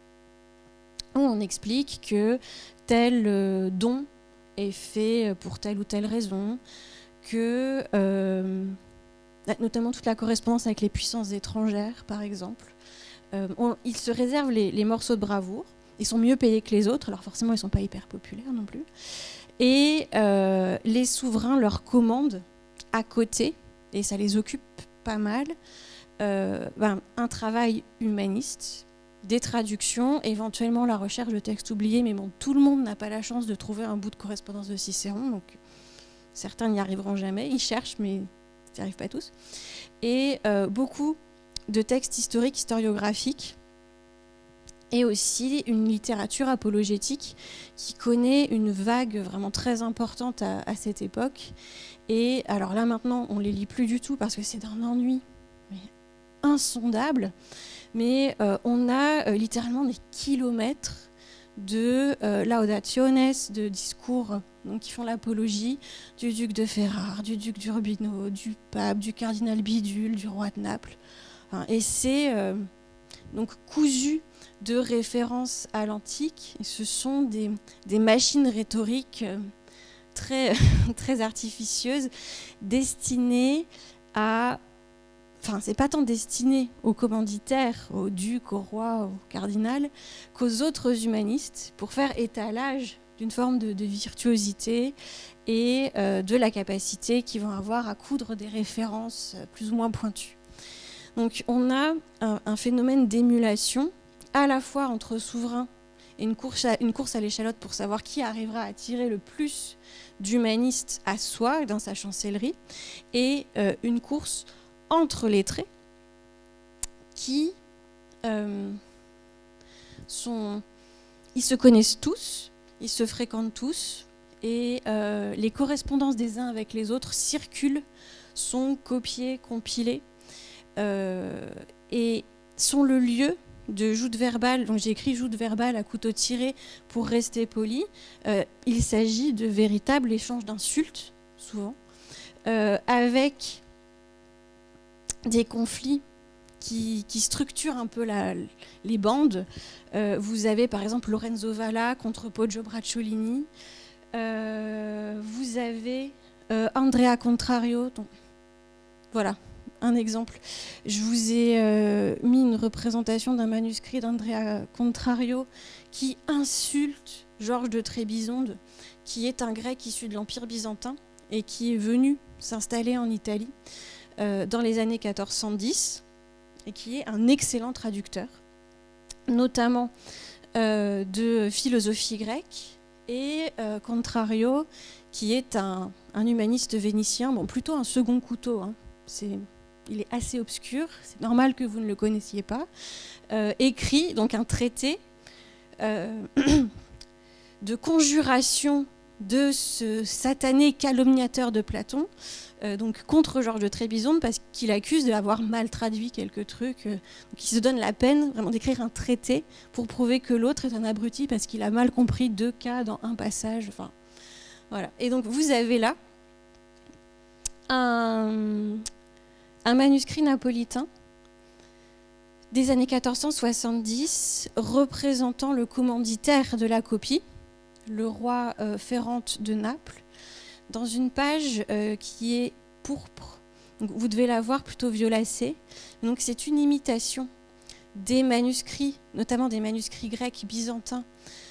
où on explique que tel don est fait pour telle ou telle raison, que notamment toute la correspondance avec les puissances étrangères, par exemple. Ils se réservent les morceaux de bravoure. Ils sont mieux payés que les autres, alors forcément, ils ne sont pas hyper populaires non plus. Et les souverains leur commandent à côté, et ça les occupe pas mal, un travail humaniste, des traductions, éventuellement la recherche de textes oubliés, mais bon, tout le monde n'a pas la chance de trouver un bout de correspondance de Cicéron, donc certains n'y arriveront jamais. Ils cherchent, mais ils n'y arrivent pas tous. Et beaucoup de textes historiques, historiographiques, et aussi une littérature apologétique qui connaît une vague vraiment très importante à cette époque. Et alors là, maintenant, on ne les lit plus du tout parce que c'est d'un ennui insondable. Mais on a littéralement des kilomètres de laudationes, de discours donc, qui font l'apologie du duc de Ferrare, du duc d'Urbino, du pape, du cardinal Bidule, du roi de Naples. Et c'est donc cousu de références à l'antique. Ce sont des machines rhétoriques très, très artificieuses destinées à... Enfin, c'est pas tant destiné aux commanditaires, aux ducs, aux rois, au cardinal, qu'aux autres humanistes pour faire étalage d'une forme de virtuosité et de la capacité qu'ils vont avoir à coudre des références plus ou moins pointues. Donc on a un phénomène d'émulation à la fois entre souverains et une course à l'échalote pour savoir qui arrivera à attirer le plus d'humanistes à soi dans sa chancellerie, et une course entre lettrés qui ils se connaissent tous, ils se fréquentent tous, et les correspondances des uns avec les autres circulent, sont copiées, compilées, et sont le lieu de joutes verbales. Donc j'ai écrit joutes verbales à couteau tiré pour rester poli. Il s'agit de véritables échanges d'insultes, souvent, avec des conflits qui structurent un peu les bandes. Vous avez par exemple Lorenzo Valla contre Poggio Bracciolini. Vous avez Andrea Contrario. Donc, voilà, un exemple. Je vous ai mis une représentation d'un manuscrit d'Andrea Contrario qui insulte Georges de Trébizonde, qui est un grec issu de l'Empire byzantin et qui est venu s'installer en Italie dans les années 1410, et qui est un excellent traducteur, notamment de philosophie grecque, et Contrario, qui est un humaniste vénitien, bon, plutôt un second couteau, hein. Il est assez obscur, c'est normal que vous ne le connaissiez pas, écrit donc un traité de conjuration de ce satané calomniateur de Platon, donc contre Georges de Trébizonde, parce qu'il accuse d'avoir mal traduit quelques trucs. Donc il se donne la peine vraiment d'écrire un traité pour prouver que l'autre est un abruti parce qu'il a mal compris 2 cas dans un passage. Enfin, voilà. Et donc vous avez là un manuscrit napolitain des années 1470 représentant le commanditaire de la copie, le roi Ferrante de Naples, dans une page qui est pourpre. Donc, vous devez la voir plutôt violacée. Donc c'est une imitation des manuscrits, notamment des manuscrits grecs byzantins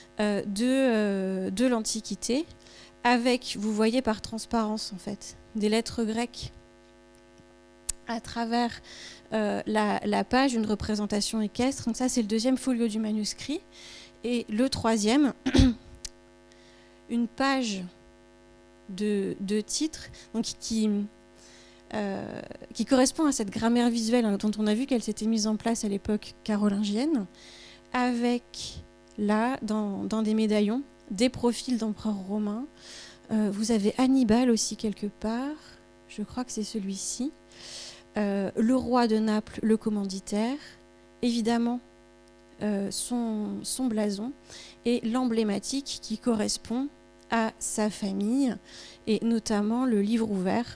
de l'Antiquité, avec, vous voyez par transparence en fait, des lettres grecques à travers la page, une représentation équestre. Donc ça c'est le 2e folio du manuscrit. Et le 3e, une page de titre donc qui correspond à cette grammaire visuelle, hein, dont on a vu qu'elle s'était mise en place à l'époque carolingienne, avec là, dans des médaillons, des profils d'empereurs romains. Vous avez Hannibal aussi quelque part, je crois que c'est celui-ci. le roi de Naples, le commanditaire, évidemment son blason et l'emblématique qui correspond à sa famille, et notamment le livre ouvert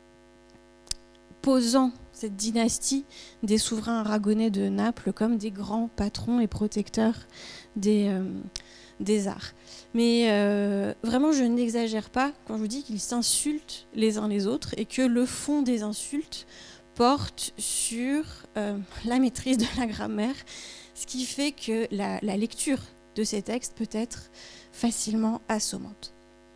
posant cette dynastie des souverains aragonais de Naples comme des grands patrons et protecteurs des arts. Mais vraiment, je n'exagère pas quand je vous dis qu'ils s'insultent les uns les autres et que le fond des insultes porte sur la maîtrise de la grammaire, ce qui fait que la lecture de ces textes peut être facilement assommante.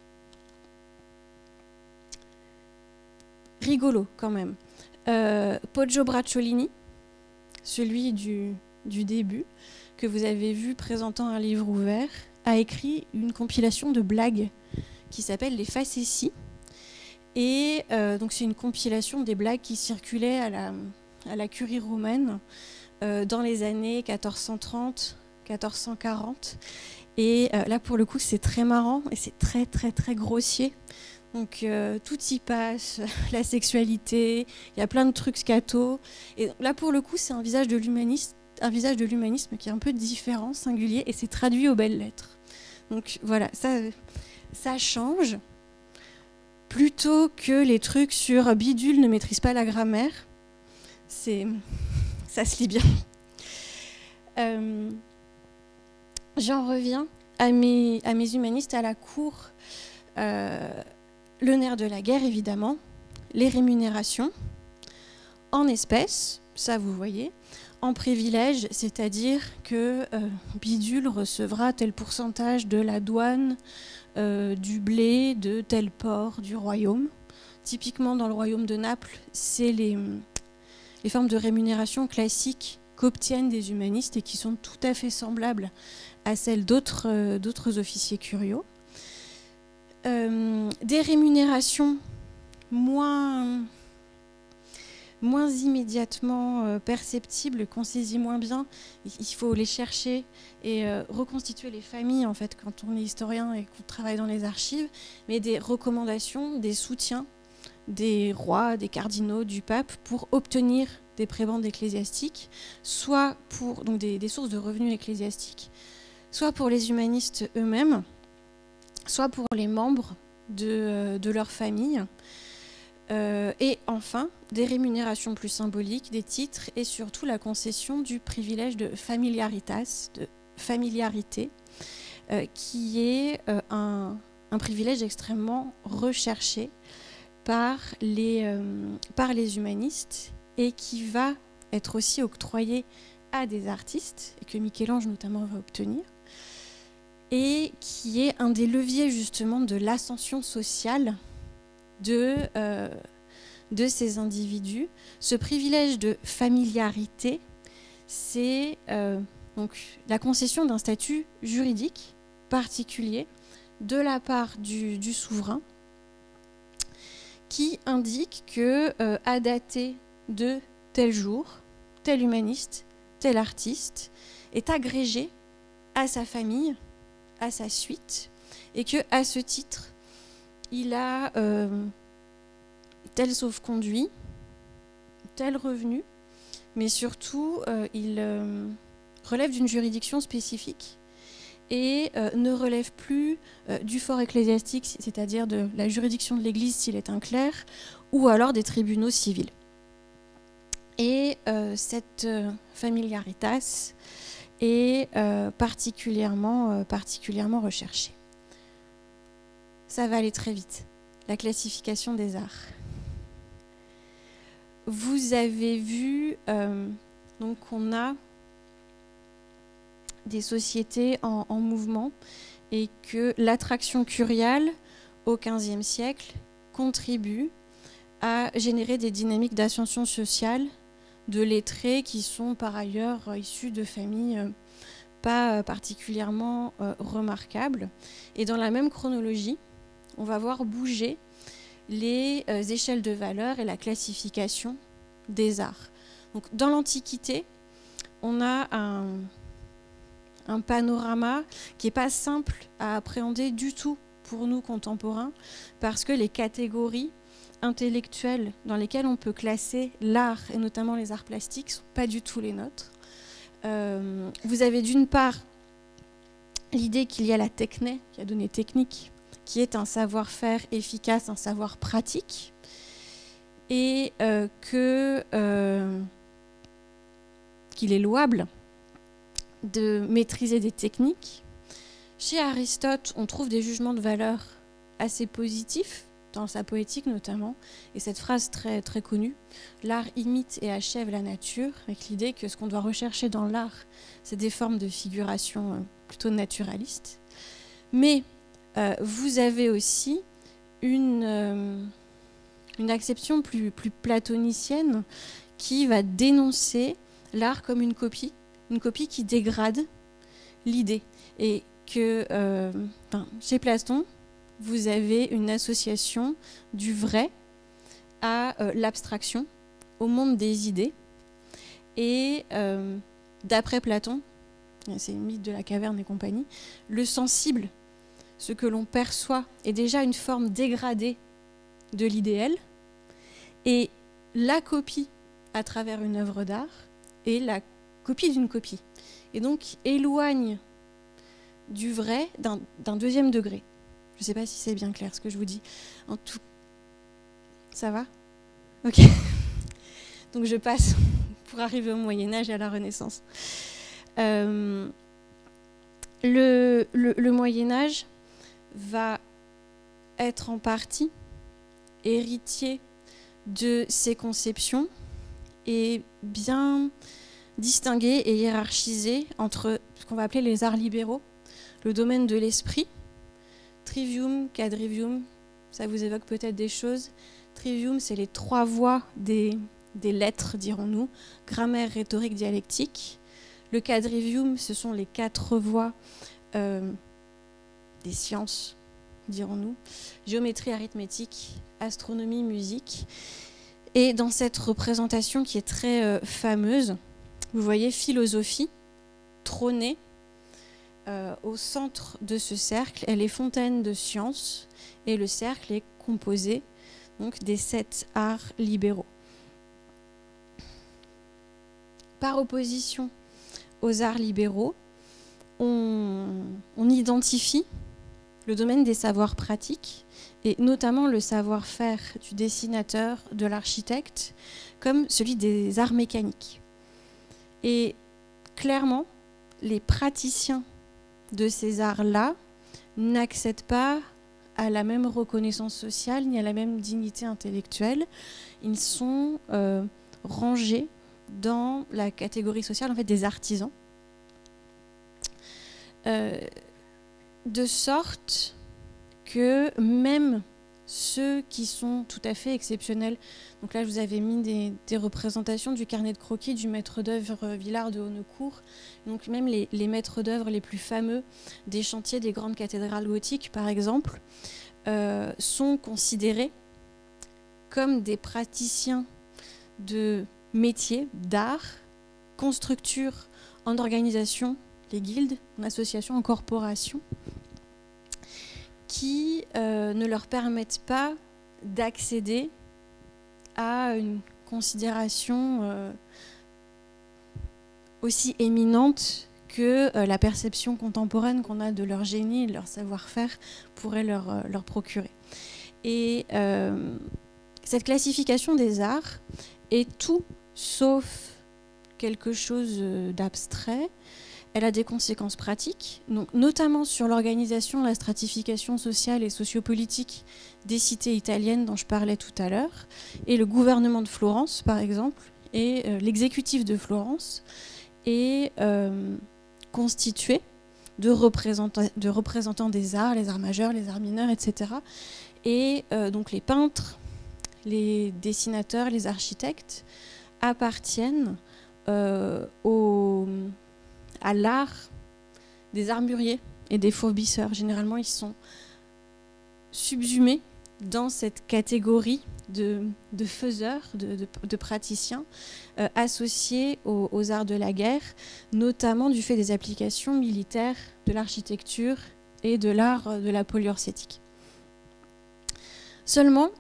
Rigolo quand même. Poggio Bracciolini, celui du début, que vous avez vu présentant un livre ouvert, a écrit une compilation de blagues qui s'appelle Les Facéties. Et donc c'est une compilation des blagues qui circulaient à la curie romaine dans les années 1430, 1440. Et là, pour le coup, c'est très marrant et c'est très, très, très grossier. Donc tout y passe, la sexualité, il y a plein de trucs scato. Et là, pour le coup, c'est un visage de l'humanisme qui est un peu différent, singulier, et c'est traduit aux belles lettres. Donc voilà, ça change. Plutôt que les trucs sur bidule ne maîtrise pas la grammaire, ça se lit bien. J'en reviens à mes humanistes à la cour. Le nerf de la guerre, évidemment, les rémunérations, en espèces, ça vous voyez, en privilège, c'est-à-dire que bidule recevra tel pourcentage de la douane, du blé, de tel port du royaume. Typiquement, dans le royaume de Naples, c'est les formes de rémunération classiques qu'obtiennent des humanistes et qui sont tout à fait semblables à celles d'autres officiers curiaux. Des rémunérations moins immédiatement perceptibles, qu'on saisit moins bien. Il faut les chercher et reconstituer les familles, en fait, quand on est historien et qu'on travaille dans les archives, mais des recommandations, des soutiens des rois, des cardinaux, du pape pour obtenir des prébendes ecclésiastiques, soit pour donc des sources de revenus ecclésiastiques, soit pour les humanistes eux-mêmes, soit pour les membres de leur famille. Et enfin, des rémunérations plus symboliques, des titres et surtout la concession du privilège de familiaritas, de familiarité, qui est un privilège extrêmement recherché par les humanistes et qui va être aussi octroyé à des artistes, et que Michel-Ange notamment va obtenir, et qui est un des leviers justement de l'ascension sociale de ces individus. Ce privilège de familiarité, c'est donc la concession d'un statut juridique particulier de la part du souverain qui indique que à dater de tel jour, tel humaniste, tel artiste est agrégé à sa famille, à sa suite, et que à ce titre, il a tel sauf-conduit, tel revenu, mais surtout, il relève d'une juridiction spécifique et ne relève plus du fort ecclésiastique, c'est-à-dire de la juridiction de l'Église s'il est un clerc, ou alors des tribunaux civils. Et cette familiaritas est particulièrement recherchée. Ça va aller très vite. La classification des arts. Vous avez vu, donc on a des sociétés en mouvement et que l'attraction curiale au XVe siècle contribue à générer des dynamiques d'ascension sociale de lettrés qui sont par ailleurs issus de familles pas particulièrement remarquables. Et dans la même chronologie, on va voir bouger les échelles de valeur et la classification des arts. Donc, dans l'Antiquité, on a un panorama qui n'est pas simple à appréhender du tout pour nous contemporains, parce que les catégories intellectuelles dans lesquelles on peut classer l'art, et notamment les arts plastiques, ne sont pas du tout les nôtres. Vous avez d'une part l'idée qu'il y a la techné, qui a donné technique, qui est un savoir-faire efficace, un savoir pratique, et qu'il est louable de maîtriser des techniques. Chez Aristote, on trouve des jugements de valeur assez positifs, dans sa poétique notamment, et cette phrase très, très connue, « L'art imite et achève la nature », avec l'idée que ce qu'on doit rechercher dans l'art, c'est des formes de figuration plutôt naturalistes. Mais vous avez aussi une acception plus platonicienne qui va dénoncer l'art comme une copie qui dégrade l'idée. Et que chez Platon, vous avez une association du vrai à l'abstraction, au monde des idées. Et d'après Platon, c'est une mythe de la caverne et compagnie, le sensible, ce que l'on perçoit, est déjà une forme dégradée de l'idéal. Et la copie à travers une œuvre d'art est la copie d'une copie. Et donc éloigne du vrai d'un deuxième degré. Je ne sais pas si c'est bien clair ce que je vous dis. En tout... Ça va ? Ok. Donc je passe pour arriver au Moyen-Âge et à la Renaissance. Le Moyen-Âge va être en partie héritier de ces conceptions et bien distinguer et hiérarchiser entre ce qu'on va appeler les arts libéraux, le domaine de l'esprit, trivium, quadrivium, ça vous évoque peut-être des choses. Trivium, c'est les 3 voies des lettres, dirons-nous, grammaire, rhétorique, dialectique. Le quadrivium, ce sont les 4 voies des sciences, dirons-nous, géométrie, arithmétique, astronomie, musique. Et dans cette représentation qui est très fameuse, vous voyez philosophie trônée au centre de ce cercle. Elle est fontaine de sciences et le cercle est composé donc des 7 arts libéraux. Par opposition aux arts libéraux, on identifie le domaine des savoirs pratiques et notamment le savoir-faire du dessinateur, de l'architecte, comme celui des arts mécaniques. Et clairement, les praticiens de ces arts-là n'accèdent pas à la même reconnaissance sociale ni à la même dignité intellectuelle. Ils sont rangés dans la catégorie sociale en fait, des artisans. De sorte que même ceux qui sont tout à fait exceptionnels, donc là je vous avais mis des représentations du carnet de croquis du maître d'œuvre Villard de Honnecourt, donc même les maîtres d'œuvre les plus fameux des chantiers des grandes cathédrales gothiques par exemple, sont considérés comme des praticiens de métiers, d'art, qu'en structure, en organisation, les guildes, en association, en corporation, qui ne leur permettent pas d'accéder à une considération aussi éminente que la perception contemporaine qu'on a de leur génie et de leur savoir-faire pourrait leur procurer. Et cette classification des arts est tout sauf quelque chose d'abstrait. Elle a des conséquences pratiques, donc notamment sur l'organisation, la stratification sociale et sociopolitique des cités italiennes dont je parlais tout à l'heure, et le gouvernement de Florence, par exemple, et l'exécutif de Florence est constitué de représentants des arts, les arts majeurs, les arts mineurs, etc. Et donc les peintres, les dessinateurs, les architectes appartiennent à l'art des armuriers et des fourbisseurs. Généralement, ils sont subsumés dans cette catégorie de faiseurs, de praticiens associés aux arts de la guerre, notamment du fait des applications militaires de l'architecture et de l'art de la polyurcétique. Seulement,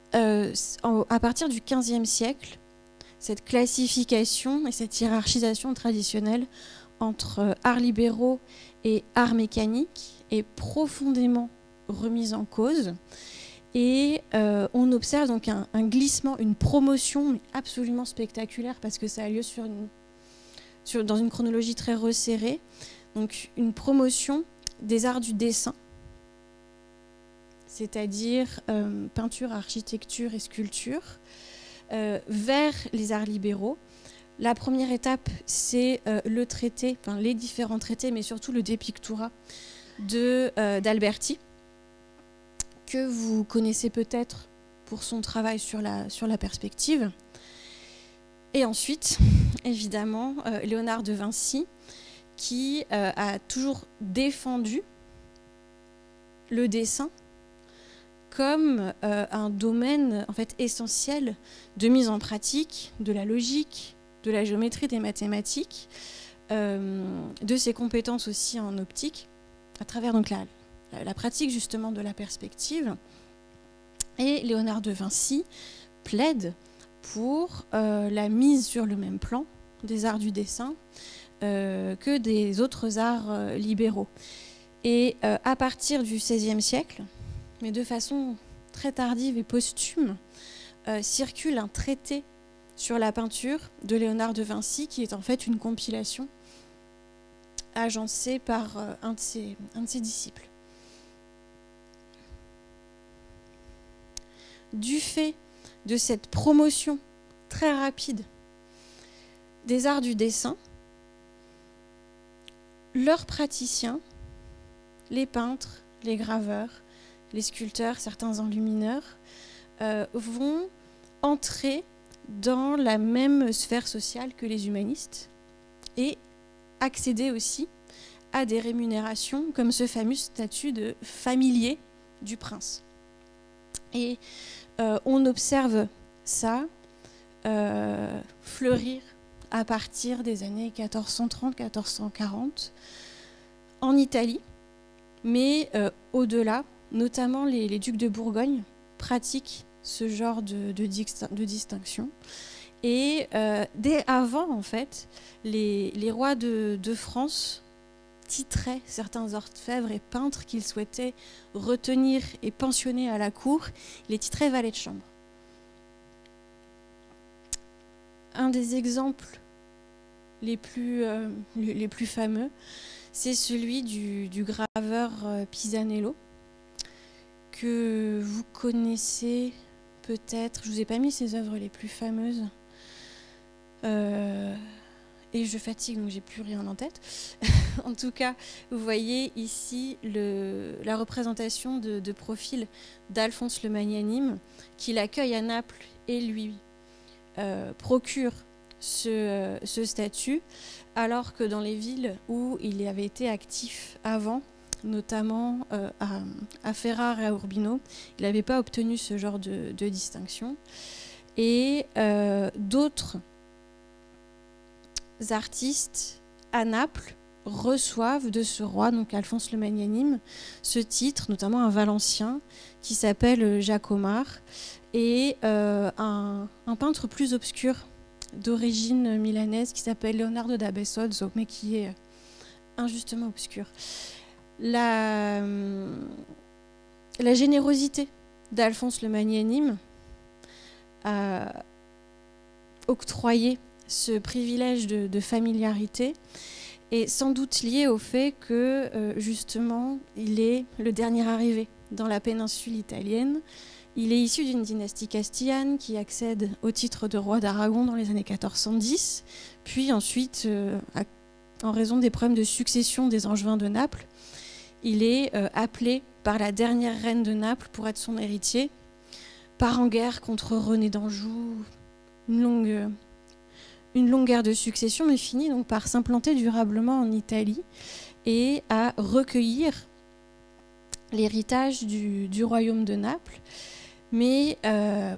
à partir du XVe siècle, cette classification et cette hiérarchisation traditionnelle entre arts libéraux et arts mécaniques est profondément remise en cause. Et on observe donc un glissement, une promotion absolument spectaculaire parce que ça a lieu dans une chronologie très resserrée. Donc une promotion des arts du dessin, c'est-à-dire peinture, architecture et sculpture, vers les arts libéraux. La première étape, c'est le traité, enfin les différents traités, mais surtout le De Pictura d'Alberti, que vous connaissez peut-être pour son travail sur la perspective. Et ensuite, évidemment, Léonard de Vinci, qui a toujours défendu le dessin comme un domaine en fait, essentiel de mise en pratique de la logique, de la géométrie, des mathématiques, de ses compétences aussi en optique, à travers donc, la pratique justement de la perspective. Et Léonard de Vinci plaide pour la mise sur le même plan des arts du dessin que des autres arts libéraux. Et à partir du XVIe siècle, mais de façon très tardive et posthume, circule un traité sur la peinture de Léonard de Vinci, qui est en fait une compilation agencée par un de ses disciples. Du fait de cette promotion très rapide des arts du dessin, leurs praticiens, les peintres, les graveurs, les sculpteurs, certains enlumineurs, vont entrer dans la même sphère sociale que les humanistes et accéder aussi à des rémunérations comme ce fameux statut de familier du prince. Et on observe ça fleurir à partir des années 1430-1440 en Italie, mais au-delà, notamment les ducs de Bourgogne pratiquent ce genre de distinction. Et dès avant, en fait, les rois de France titraient certains orfèvres et peintres qu'ils souhaitaient retenir et pensionner à la cour, les titraient valets de chambre. Un des exemples les plus fameux, c'est celui du graveur Pisanello, que vous connaissez peut-être. Je ne vous ai pas mis ses œuvres les plus fameuses. Et je fatigue, donc j'ai plus rien en tête. En tout cas, vous voyez ici la représentation de profil d'Alphonse le Magnanime, qui l'accueille à Naples et lui procure ce statut, alors que dans les villes où il avait été actif avant, notamment à Ferrare et à Urbino, il n'avait pas obtenu ce genre de distinction. Et d'autres artistes à Naples reçoivent de ce roi, donc Alphonse le Magnanime, ce titre, notamment un Valencien qui s'appelle Jacomar, et un peintre plus obscur d'origine milanaise qui s'appelle Leonardo da Besozzo, mais qui est injustement obscur. La générosité d'Alphonse le Magnanime a octroyé ce privilège de familiarité est sans doute lié au fait que justement il est le dernier arrivé dans la péninsule italienne. Il est issu d'une dynastie castillane qui accède au titre de roi d'Aragon dans les années 1410, puis ensuite, en raison des problèmes de succession des Angevins de Naples, il est appelé par la dernière reine de Naples pour être son héritier, part en guerre contre René d'Anjou, une longue guerre de succession, mais finit donc par s'implanter durablement en Italie et à recueillir l'héritage du royaume de Naples. Mais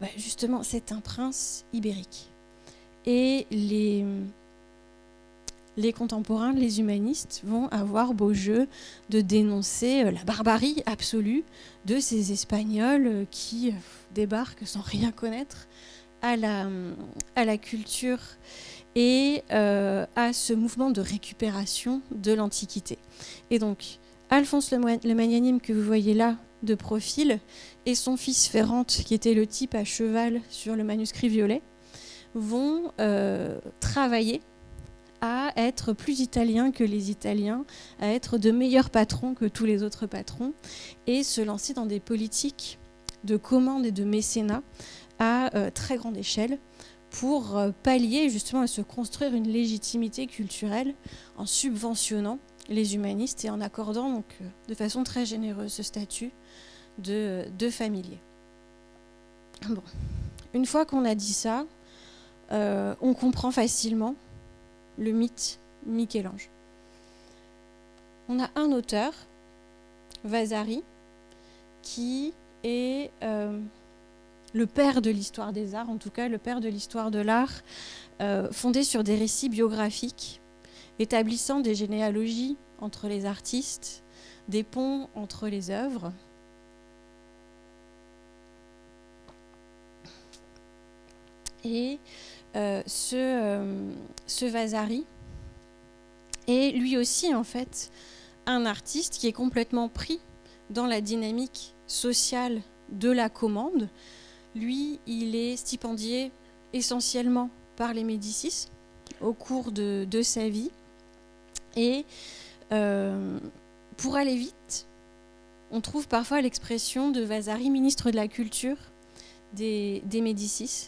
justement, c'est un prince ibérique. Et les contemporains, les humanistes, vont avoir beau jeu de dénoncer la barbarie absolue de ces Espagnols qui débarquent sans rien connaître à la culture et à ce mouvement de récupération de l'Antiquité. Et donc, Alphonse le Magnanime, que vous voyez là de profil, et son fils Ferrante, qui était le type à cheval sur le manuscrit violet, vont travailler à être plus italiens que les Italiens, à être de meilleurs patrons que tous les autres patrons, et se lancer dans des politiques de commande et de mécénat à très grande échelle pour pallier justement et se construire une légitimité culturelle en subventionnant les humanistes et en accordant donc, de façon très généreuse ce statut de familier. Bon. Une fois qu'on a dit ça, on comprend facilement le mythe Michel-Ange. On a un auteur, Vasari, qui est le père de l'histoire des arts, en tout cas le père de l'histoire de l'art, fondé sur des récits biographiques, établissant des généalogies entre les artistes, des ponts entre les œuvres. Et ce Vasari est lui aussi en fait un artiste qui est complètement pris dans la dynamique sociale de la commande. Lui, il est stipendié essentiellement par les Médicis au cours de sa vie. Et pour aller vite, on trouve parfois l'expression de Vasari, ministre de la Culture des Médicis.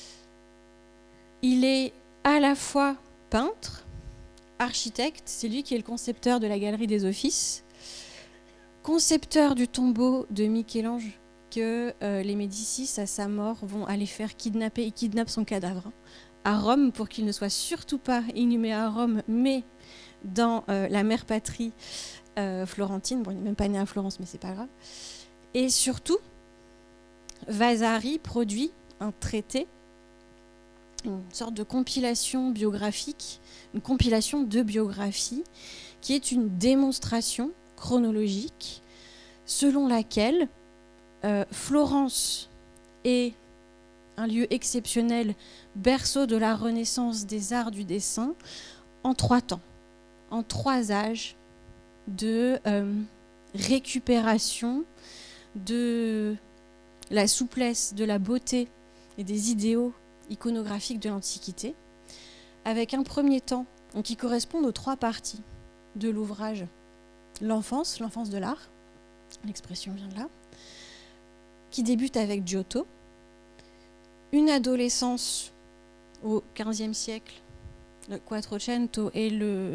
Il est à la fois peintre, architecte, c'est lui qui est le concepteur de la Galerie des Offices, concepteur du tombeau de Michel-Ange que les Médicis, à sa mort, vont aller faire kidnapper. Ils kidnappent son cadavre à Rome pour qu'il ne soit surtout pas inhumé à Rome, mais dans la mère patrie florentine. Bon, il n'est même pas né à Florence, mais c'est pas grave. Et surtout, Vasari produit un traité, une sorte de compilation biographique, une compilation de biographies, qui est une démonstration chronologique selon laquelle Florence est un lieu exceptionnel, berceau de la renaissance des arts du dessin, en 3 temps, en 3 âges de récupération de la souplesse, de la beauté et des idéaux iconographiques de l'Antiquité, avec un premier temps qui correspond aux 3 parties de l'ouvrage. L'enfance de l'art, l'expression vient de là, qui débute avec Giotto, une adolescence au XVe siècle, le Quattrocento, et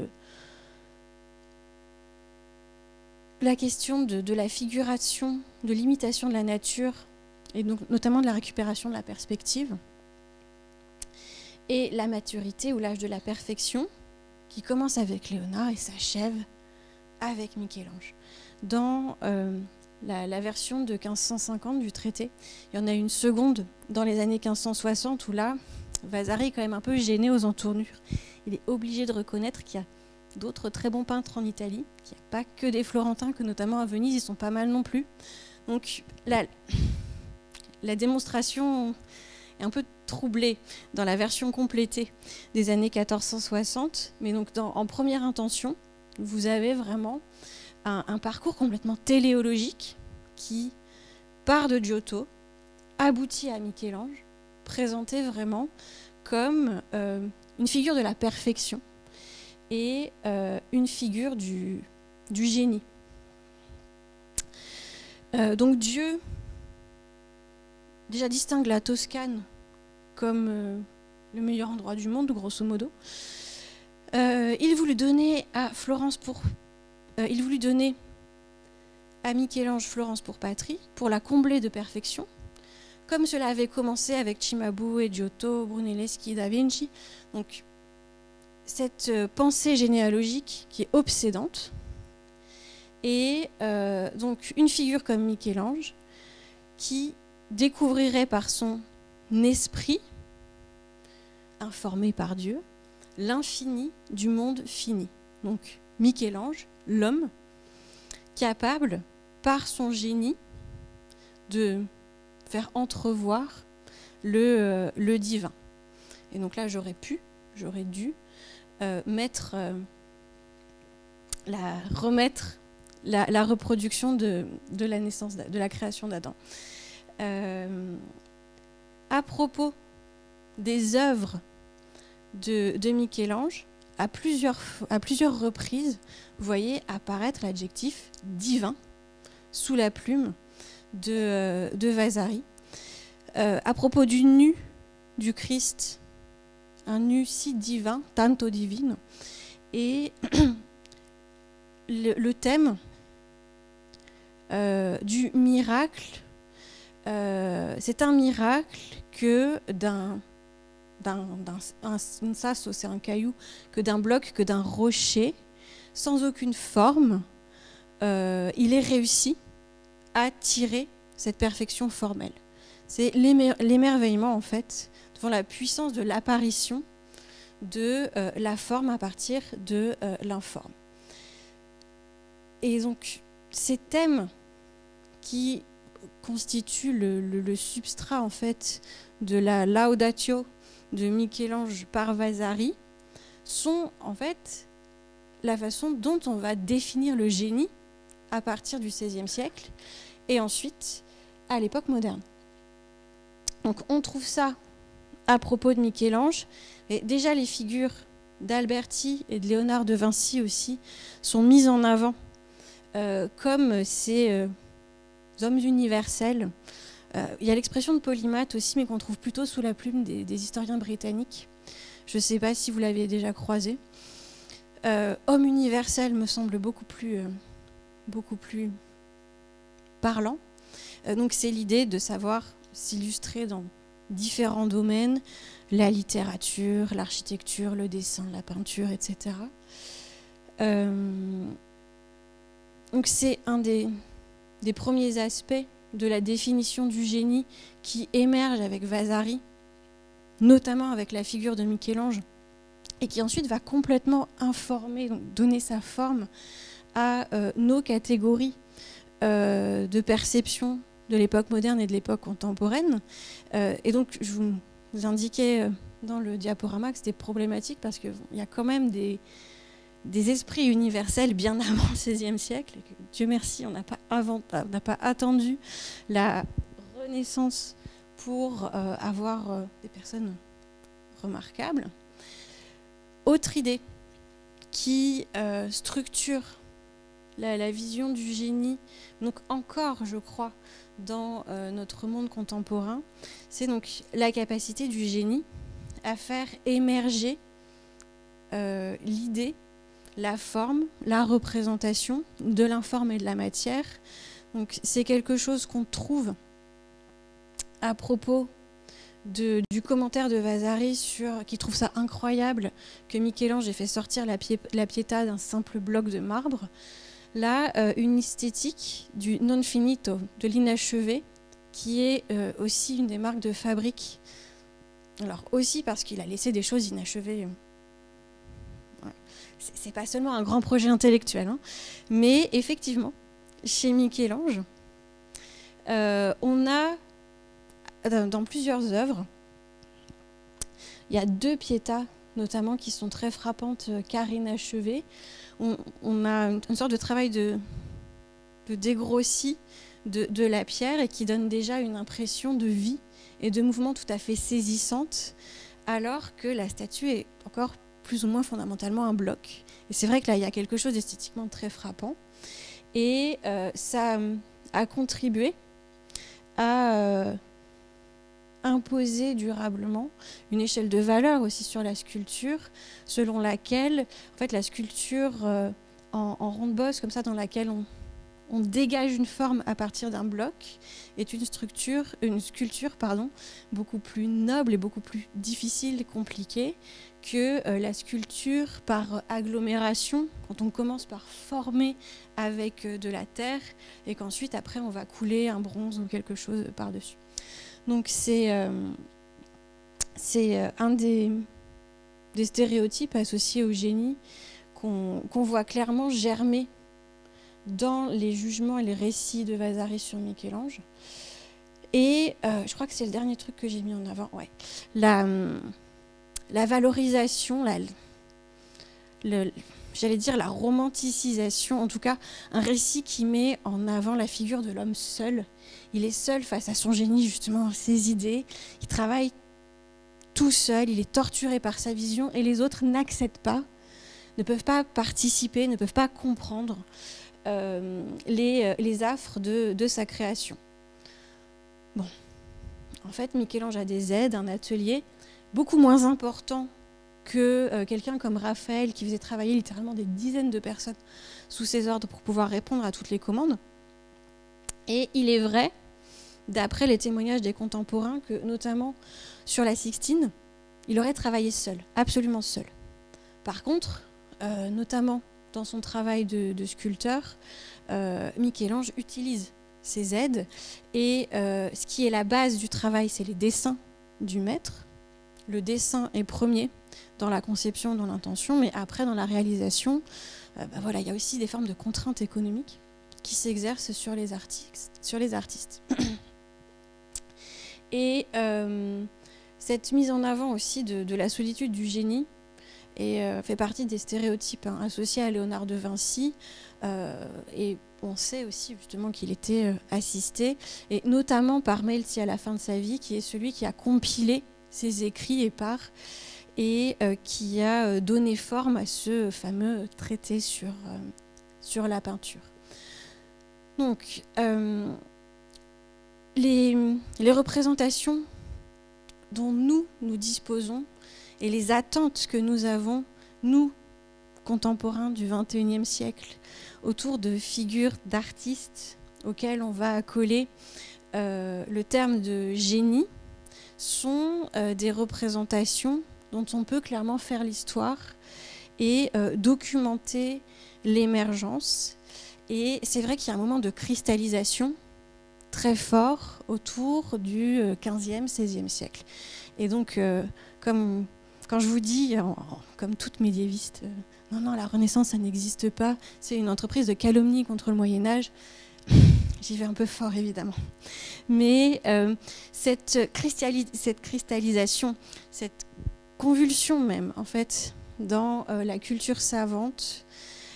la question de la figuration, de l'imitation de la nature, et donc notamment de la récupération de la perspective, et la maturité ou l'âge de la perfection, qui commence avec Léonard et s'achève avec Michel-Ange. Dans la version de 1550 du traité, il y en a une seconde dans les années 1560 où là, Vasari est quand même un peu gêné aux entournures. Il est obligé de reconnaître qu'il y a d'autres très bons peintres en Italie, qu'il n'y a pas que des Florentins, que notamment à Venise, ils sont pas mal non plus. Donc la démonstration est un peu troublée dans la version complétée des années 1460, mais donc en première intention, vous avez vraiment un parcours complètement téléologique qui part de Giotto, aboutit à Michel-Ange, présenté vraiment comme une figure de la perfection et une figure du génie. Donc Dieu déjà distingue la Toscane comme le meilleur endroit du monde, grosso modo. Il voulut donner à Florence il voulut donner à Michel-Ange Florence pour patrie, pour la combler de perfection, comme cela avait commencé avec Cimabue, Giotto, Brunelleschi, Da Vinci. Donc, cette pensée généalogique qui est obsédante, et donc une figure comme Michel-Ange qui découvrirait par son esprit, informé par Dieu, l'infini du monde fini. Donc Michel-Ange, l'homme, capable, par son génie, de faire entrevoir le divin. Et donc là, j'aurais dû remettre la reproduction de la naissance, de la création d'Adam. À propos des œuvres de Michel-Ange, à plusieurs reprises, vous voyez apparaître l'adjectif divin sous la plume de Vasari. À propos du nu du Christ, un nu si divin, tanto divino, et le thème du miracle, c'est un miracle que une sasso, c'est un caillou, que d'un bloc, que d'un rocher, sans aucune forme, il est réussi à tirer cette perfection formelle. C'est l'émerveillement, en fait, devant la puissance de l'apparition de la forme à partir de l'informe. Et donc, ces thèmes qui constituent le substrat, en fait, de la Laudatio de Michel-Ange par Vasari sont, en fait, la façon dont on va définir le génie à partir du XVIe siècle et ensuite à l'époque moderne. Donc on trouve ça à propos de Michel-Ange, et déjà les figures d'Alberti et de Léonard de Vinci aussi sont mises en avant comme ces hommes universels. Il y a l'expression de polymathe aussi, mais qu'on trouve plutôt sous la plume des historiens britanniques. Je ne sais pas si vous l'avez déjà croisé. Homme universel me semble beaucoup plus parlant. Donc c'est l'idée de savoir s'illustrer dans différents domaines, la littérature, l'architecture, le dessin, la peinture, etc. Donc c'est un des premiers aspects de la définition du génie qui émerge avec Vasari, notamment avec la figure de Michel-Ange, et qui ensuite va complètement informer, donc donner sa forme à nos catégories de perception de l'époque moderne et de l'époque contemporaine. Et donc, je vous indiquais dans le diaporama que c'était problématique parce qu'il y a quand même des esprits universels bien avant le XVIe siècle. Et que, Dieu merci, on n'a pas attendu la Renaissance pour avoir des personnes remarquables. Autre idée qui structure la vision du génie, donc encore, je crois, dans notre monde contemporain, c'est donc la capacité du génie à faire émerger l'idée, la forme, la représentation de l'informe et de la matière. Donc c'est quelque chose qu'on trouve à propos du commentaire de Vasari qui trouve ça incroyable que Michel-Ange ait fait sortir la Pietà d'un simple bloc de marbre. Là, une esthétique du non finito, de l'inachevé, qui est aussi une des marques de fabrique. Alors aussi parce qu'il a laissé des choses inachevées. Voilà. C'est pas seulement un grand projet intellectuel, hein, mais effectivement, chez Michel-Ange, on a dans plusieurs œuvres, il y a 2 Pietà notamment qui sont très frappantes car inachevées. On a une sorte de travail de dégrossi de la pierre et qui donne déjà une impression de vie et de mouvement tout à fait saisissante, alors que la statue est encore plus ou moins fondamentalement un bloc. Et c'est vrai que là, il y a quelque chose d'esthétiquement très frappant. Et ça a contribué à imposer durablement une échelle de valeur aussi sur la sculpture, selon laquelle, en fait, la sculpture en ronde-bosse, comme ça, dans laquelle on dégage une forme à partir d'un bloc, est une sculpture, beaucoup plus noble et beaucoup plus difficile et compliquée que la sculpture par agglomération, quand on commence par former avec de la terre et qu'ensuite, après, on va couler un bronze ou quelque chose par-dessus. Donc c'est un des des stéréotypes associés au génie qu'on voit clairement germer dans les jugements et les récits de Vasari sur Michel-Ange. Et je crois que c'est le dernier truc que j'ai mis en avant. Ouais. La valorisation, j'allais dire la romanticisation, en tout cas un récit qui met en avant la figure de l'homme seul. Il est seul face à son génie, justement, ses idées. Il travaille tout seul, il est torturé par sa vision et les autres n'acceptent pas, ne peuvent pas participer, ne peuvent pas comprendre les affres de sa création. Bon, en fait, Michel-Ange a des aides, un atelier beaucoup moins important que quelqu'un comme Raphaël qui faisait travailler littéralement des dizaines de personnes sous ses ordres pour pouvoir répondre à toutes les commandes. Et il est vrai, d'après les témoignages des contemporains, que notamment sur la Sixtine, il aurait travaillé seul, absolument seul. Par contre, notamment dans son travail de sculpteur, Michel-Ange utilise ses aides et ce qui est la base du travail, c'est les dessins du maître. Le dessin est premier dans la conception, dans l'intention, mais après dans la réalisation, voilà, il y a aussi des formes de contraintes économiques qui s'exercent sur les artistes. Et cette mise en avant aussi de la solitude du génie fait partie des stéréotypes associés à Léonard de Vinci. Et on sait aussi justement qu'il était assisté, et notamment par Melzi à la fin de sa vie, qui est celui qui a compilé ses écrits épars et qui a donné forme à ce fameux traité sur la peinture. Donc, les représentations dont nous disposons et les attentes que nous avons, nous, contemporains du XXIe siècle, autour de figures d'artistes auxquelles on va accoler le terme de génie, sont des représentations dont on peut clairement faire l'histoire et documenter l'émergence. Et c'est vrai qu'il y a un moment de cristallisation très fort autour du XVe, XVIe siècle. Et donc, quand je vous dis, comme toute médiéviste, non, la Renaissance, ça n'existe pas, c'est une entreprise de calomnie contre le Moyen-Âge, j'y vais un peu fort, évidemment. Mais cette cristallisation, cette convulsion même, en fait, dans la culture savante,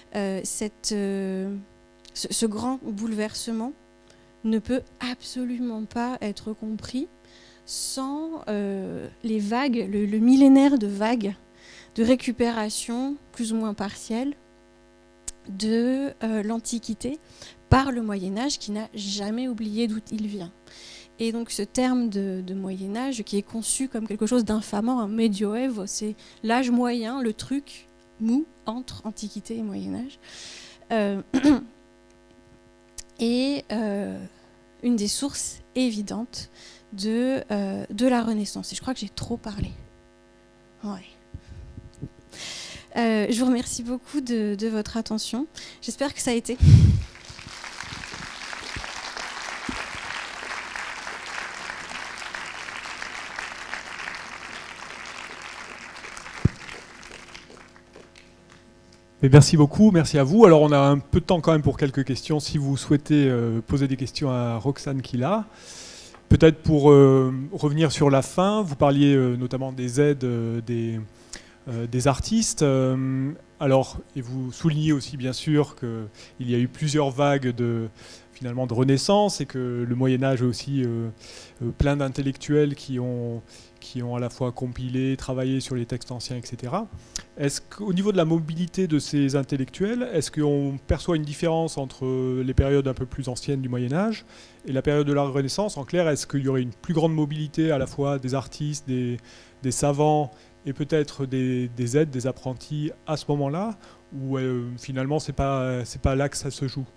ce grand bouleversement ne peut absolument pas être compris sans les vagues, le millénaire de vagues de récupération plus ou moins partielle de l'Antiquité par le Moyen-Âge qui n'a jamais oublié d'où il vient. Et donc ce terme de Moyen-Âge qui est conçu comme quelque chose d'infamant, un médioèvre, c'est l'âge moyen, le truc mou entre Antiquité et Moyen-Âge. Et une des sources évidentes de la Renaissance. Et je crois que j'ai trop parlé. Ouais. Je vous remercie beaucoup de votre attention. J'espère que ça a été. Et merci beaucoup, merci à vous. Alors on a un peu de temps quand même pour quelques questions. Si vous souhaitez poser des questions à Roxane qui est là. Peut-être pour revenir sur la fin, vous parliez notamment des aides des artistes. Alors, et vous soulignez aussi bien sûr qu'il y a eu plusieurs vagues finalement de Renaissance et que le Moyen-Âge a aussi plein d'intellectuels qui ont à la fois compilé, travaillé sur les textes anciens, etc. Est-ce qu'au niveau de la mobilité de ces intellectuels, est-ce qu'on perçoit une différence entre les périodes un peu plus anciennes du Moyen-Âge et la période de la Renaissance? En clair, est-ce qu'il y aurait une plus grande mobilité à la fois des artistes, des savants et peut-être des aides, des apprentis à ce moment-là, ou finalement c'est pas là que ça se joue?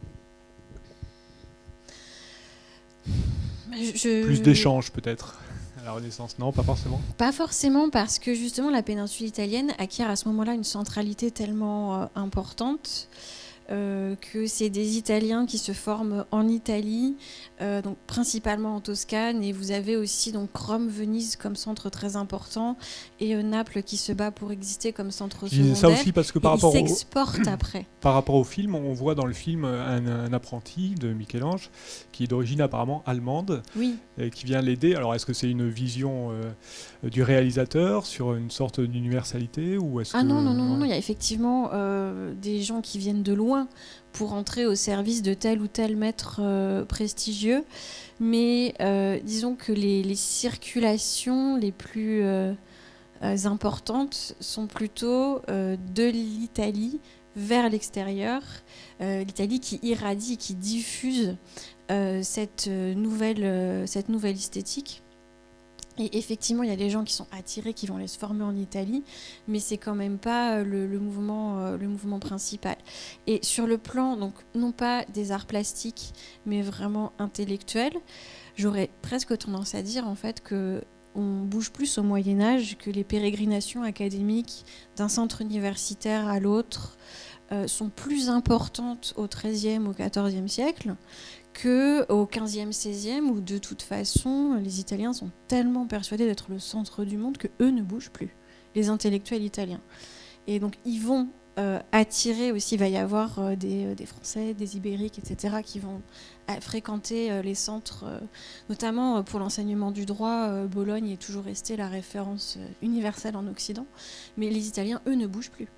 Plus d'échanges peut-être à la Renaissance? Non, pas forcément. Pas forcément, parce que justement la péninsule italienne acquiert à ce moment-là une centralité tellement importante que c'est des Italiens qui se forment en Italie, donc principalement en Toscane, et vous avez aussi donc Rome, Venise comme centre très important, et Naples qui se bat pour exister comme centre secondaire. Ça aussi parce que par rapport ils s'exportent après. Par rapport au film, on voit dans le film un apprenti de Michel-Ange qui est d'origine apparemment allemande, oui. Qui vient l'aider. Alors est-ce que c'est une vision du réalisateur sur une sorte d'universalité ou est-ce non, il y a effectivement des gens qui viennent de loin pour entrer au service de tel ou tel maître prestigieux, mais disons que les circulations les plus importantes sont plutôt de l'Italie vers l'extérieur, l'Italie qui irradie, qui diffuse cette nouvelle esthétique. Et effectivement, il y a des gens qui sont attirés, qui vont aller se former en Italie, mais c'est quand même pas le mouvement principal. Et sur le plan, donc non pas des arts plastiques, mais vraiment intellectuels, j'aurais presque tendance à dire en fait que on bouge plus au Moyen-Âge, que les pérégrinations académiques d'un centre universitaire à l'autre sont plus importantes au XIIIe, au XIVe siècle qu'au XVe, XVIe, où de toute façon, les Italiens sont tellement persuadés d'être le centre du monde qu'eux ne bougent plus, les intellectuels italiens. Et donc ils vont attirer aussi, il va y avoir des Français, des Ibériques, etc., qui vont fréquenter les centres, notamment pour l'enseignement du droit. Bologne est toujours restée la référence universelle en Occident, mais les Italiens, eux, ne bougent plus.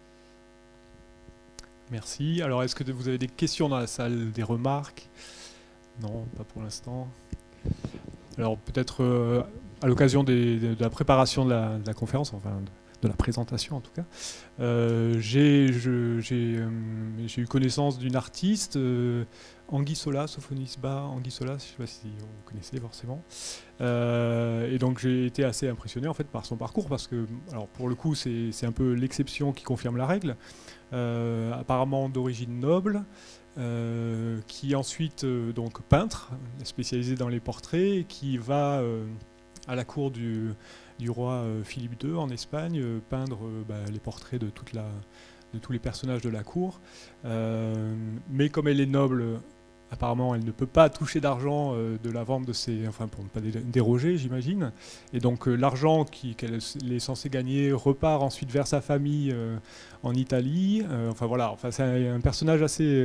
Merci. Alors, est-ce que vous avez des questions dans la salle, des remarques? Non, pas pour l'instant. Alors, peut-être à l'occasion de la préparation de la conférence, enfin de la présentation en tout cas, j'ai eu connaissance d'une artiste, Anguissola, Sophonisba Anguissola, je ne sais pas si vous connaissez forcément. Et donc j'ai été assez impressionné en fait par son parcours parce que, alors pour le coup, c'est un peu l'exception qui confirme la règle. Apparemment d'origine noble, qui ensuite donc peintre, spécialisé dans les portraits, et qui va à la cour du roi Philippe II en Espagne peindre les portraits de tous les personnages de la cour. Mais comme elle est noble, apparemment elle ne peut pas toucher d'argent de la vente de ses... Enfin pour ne pas déroger, j'imagine. Et donc l'argent qu'elle est censée gagner repart ensuite vers sa famille en Italie. Enfin voilà, c'est un personnage assez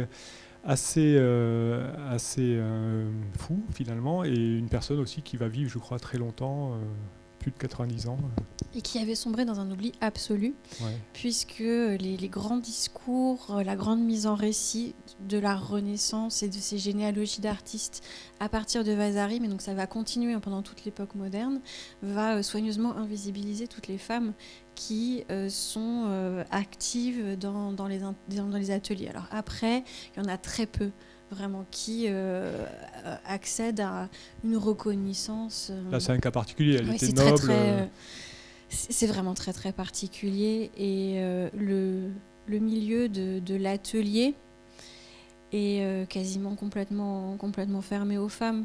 fou finalement, et une personne aussi qui va vivre, je crois, très longtemps, plus de 90 ans. Et qui avait sombré dans un oubli absolu, ouais. Puisque les grands discours, la grande mise en récit de la Renaissance et de ces généalogies d'artistes à partir de Vasari, mais donc ça va continuer pendant toute l'époque moderne, va soigneusement invisibiliser toutes les femmes qui sont actives dans les ateliers. Alors après, il y en a très peu vraiment qui accèdent à une reconnaissance. Là, c'est un cas particulier, elle était noble. C'est vraiment très très particulier, et le milieu de l'atelier est quasiment complètement fermé aux femmes.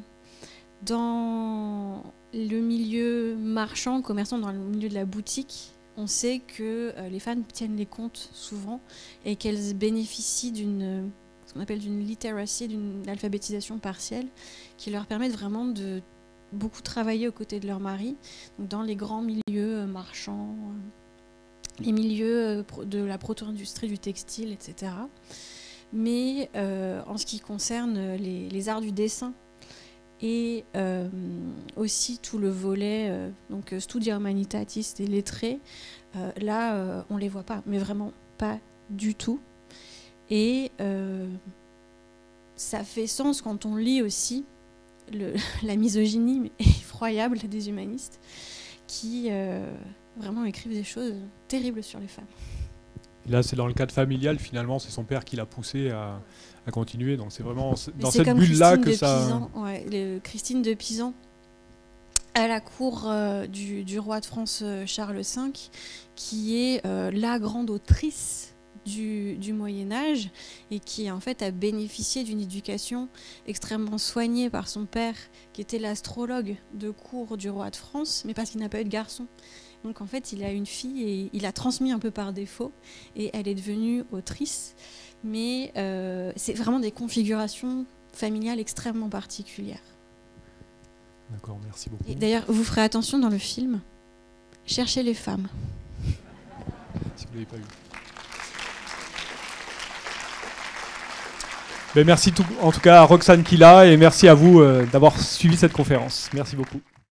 Dans le milieu marchand, commerçant, dans le milieu de la boutique, on sait que les femmes tiennent les comptes souvent et qu'elles bénéficient ce qu'on appelle d'une literacy, d'une alphabétisation partielle, qui leur permet vraiment de beaucoup travailler aux côtés de leur mari, donc dans les grands milieux marchands, les milieux de la proto-industrie du textile, etc. Mais en ce qui concerne les arts du dessin et aussi tout le volet donc studia humanitatis et lettrés, là on les voit pas, mais vraiment pas du tout. Et ça fait sens quand on lit aussi la misogynie effroyable des humanistes qui vraiment écrivent des choses terribles sur les femmes. Là, c'est dans le cadre familial, finalement, c'est son père qui l'a poussé à continuer. Donc c'est vraiment dans cette bulle-là que ça... Christine de Pisan, à la cour du roi de France Charles V, qui est la grande autrice du Moyen-Âge et qui en fait a bénéficié d'une éducation extrêmement soignée par son père, qui était l'astrologue de cour du roi de France, mais parce qu'il n'a pas eu de garçon. Donc en fait, il a une fille et il a transmis un peu par défaut et elle est devenue autrice. Mais c'est vraiment des configurations familiales extrêmement particulières. D'accord, merci beaucoup. Et d'ailleurs, vous ferez attention dans le film, cherchez les femmes. Si vous ne l'avez pas vu. Ben merci en tout cas à Roxane Killa et merci à vous d'avoir suivi cette conférence. Merci beaucoup.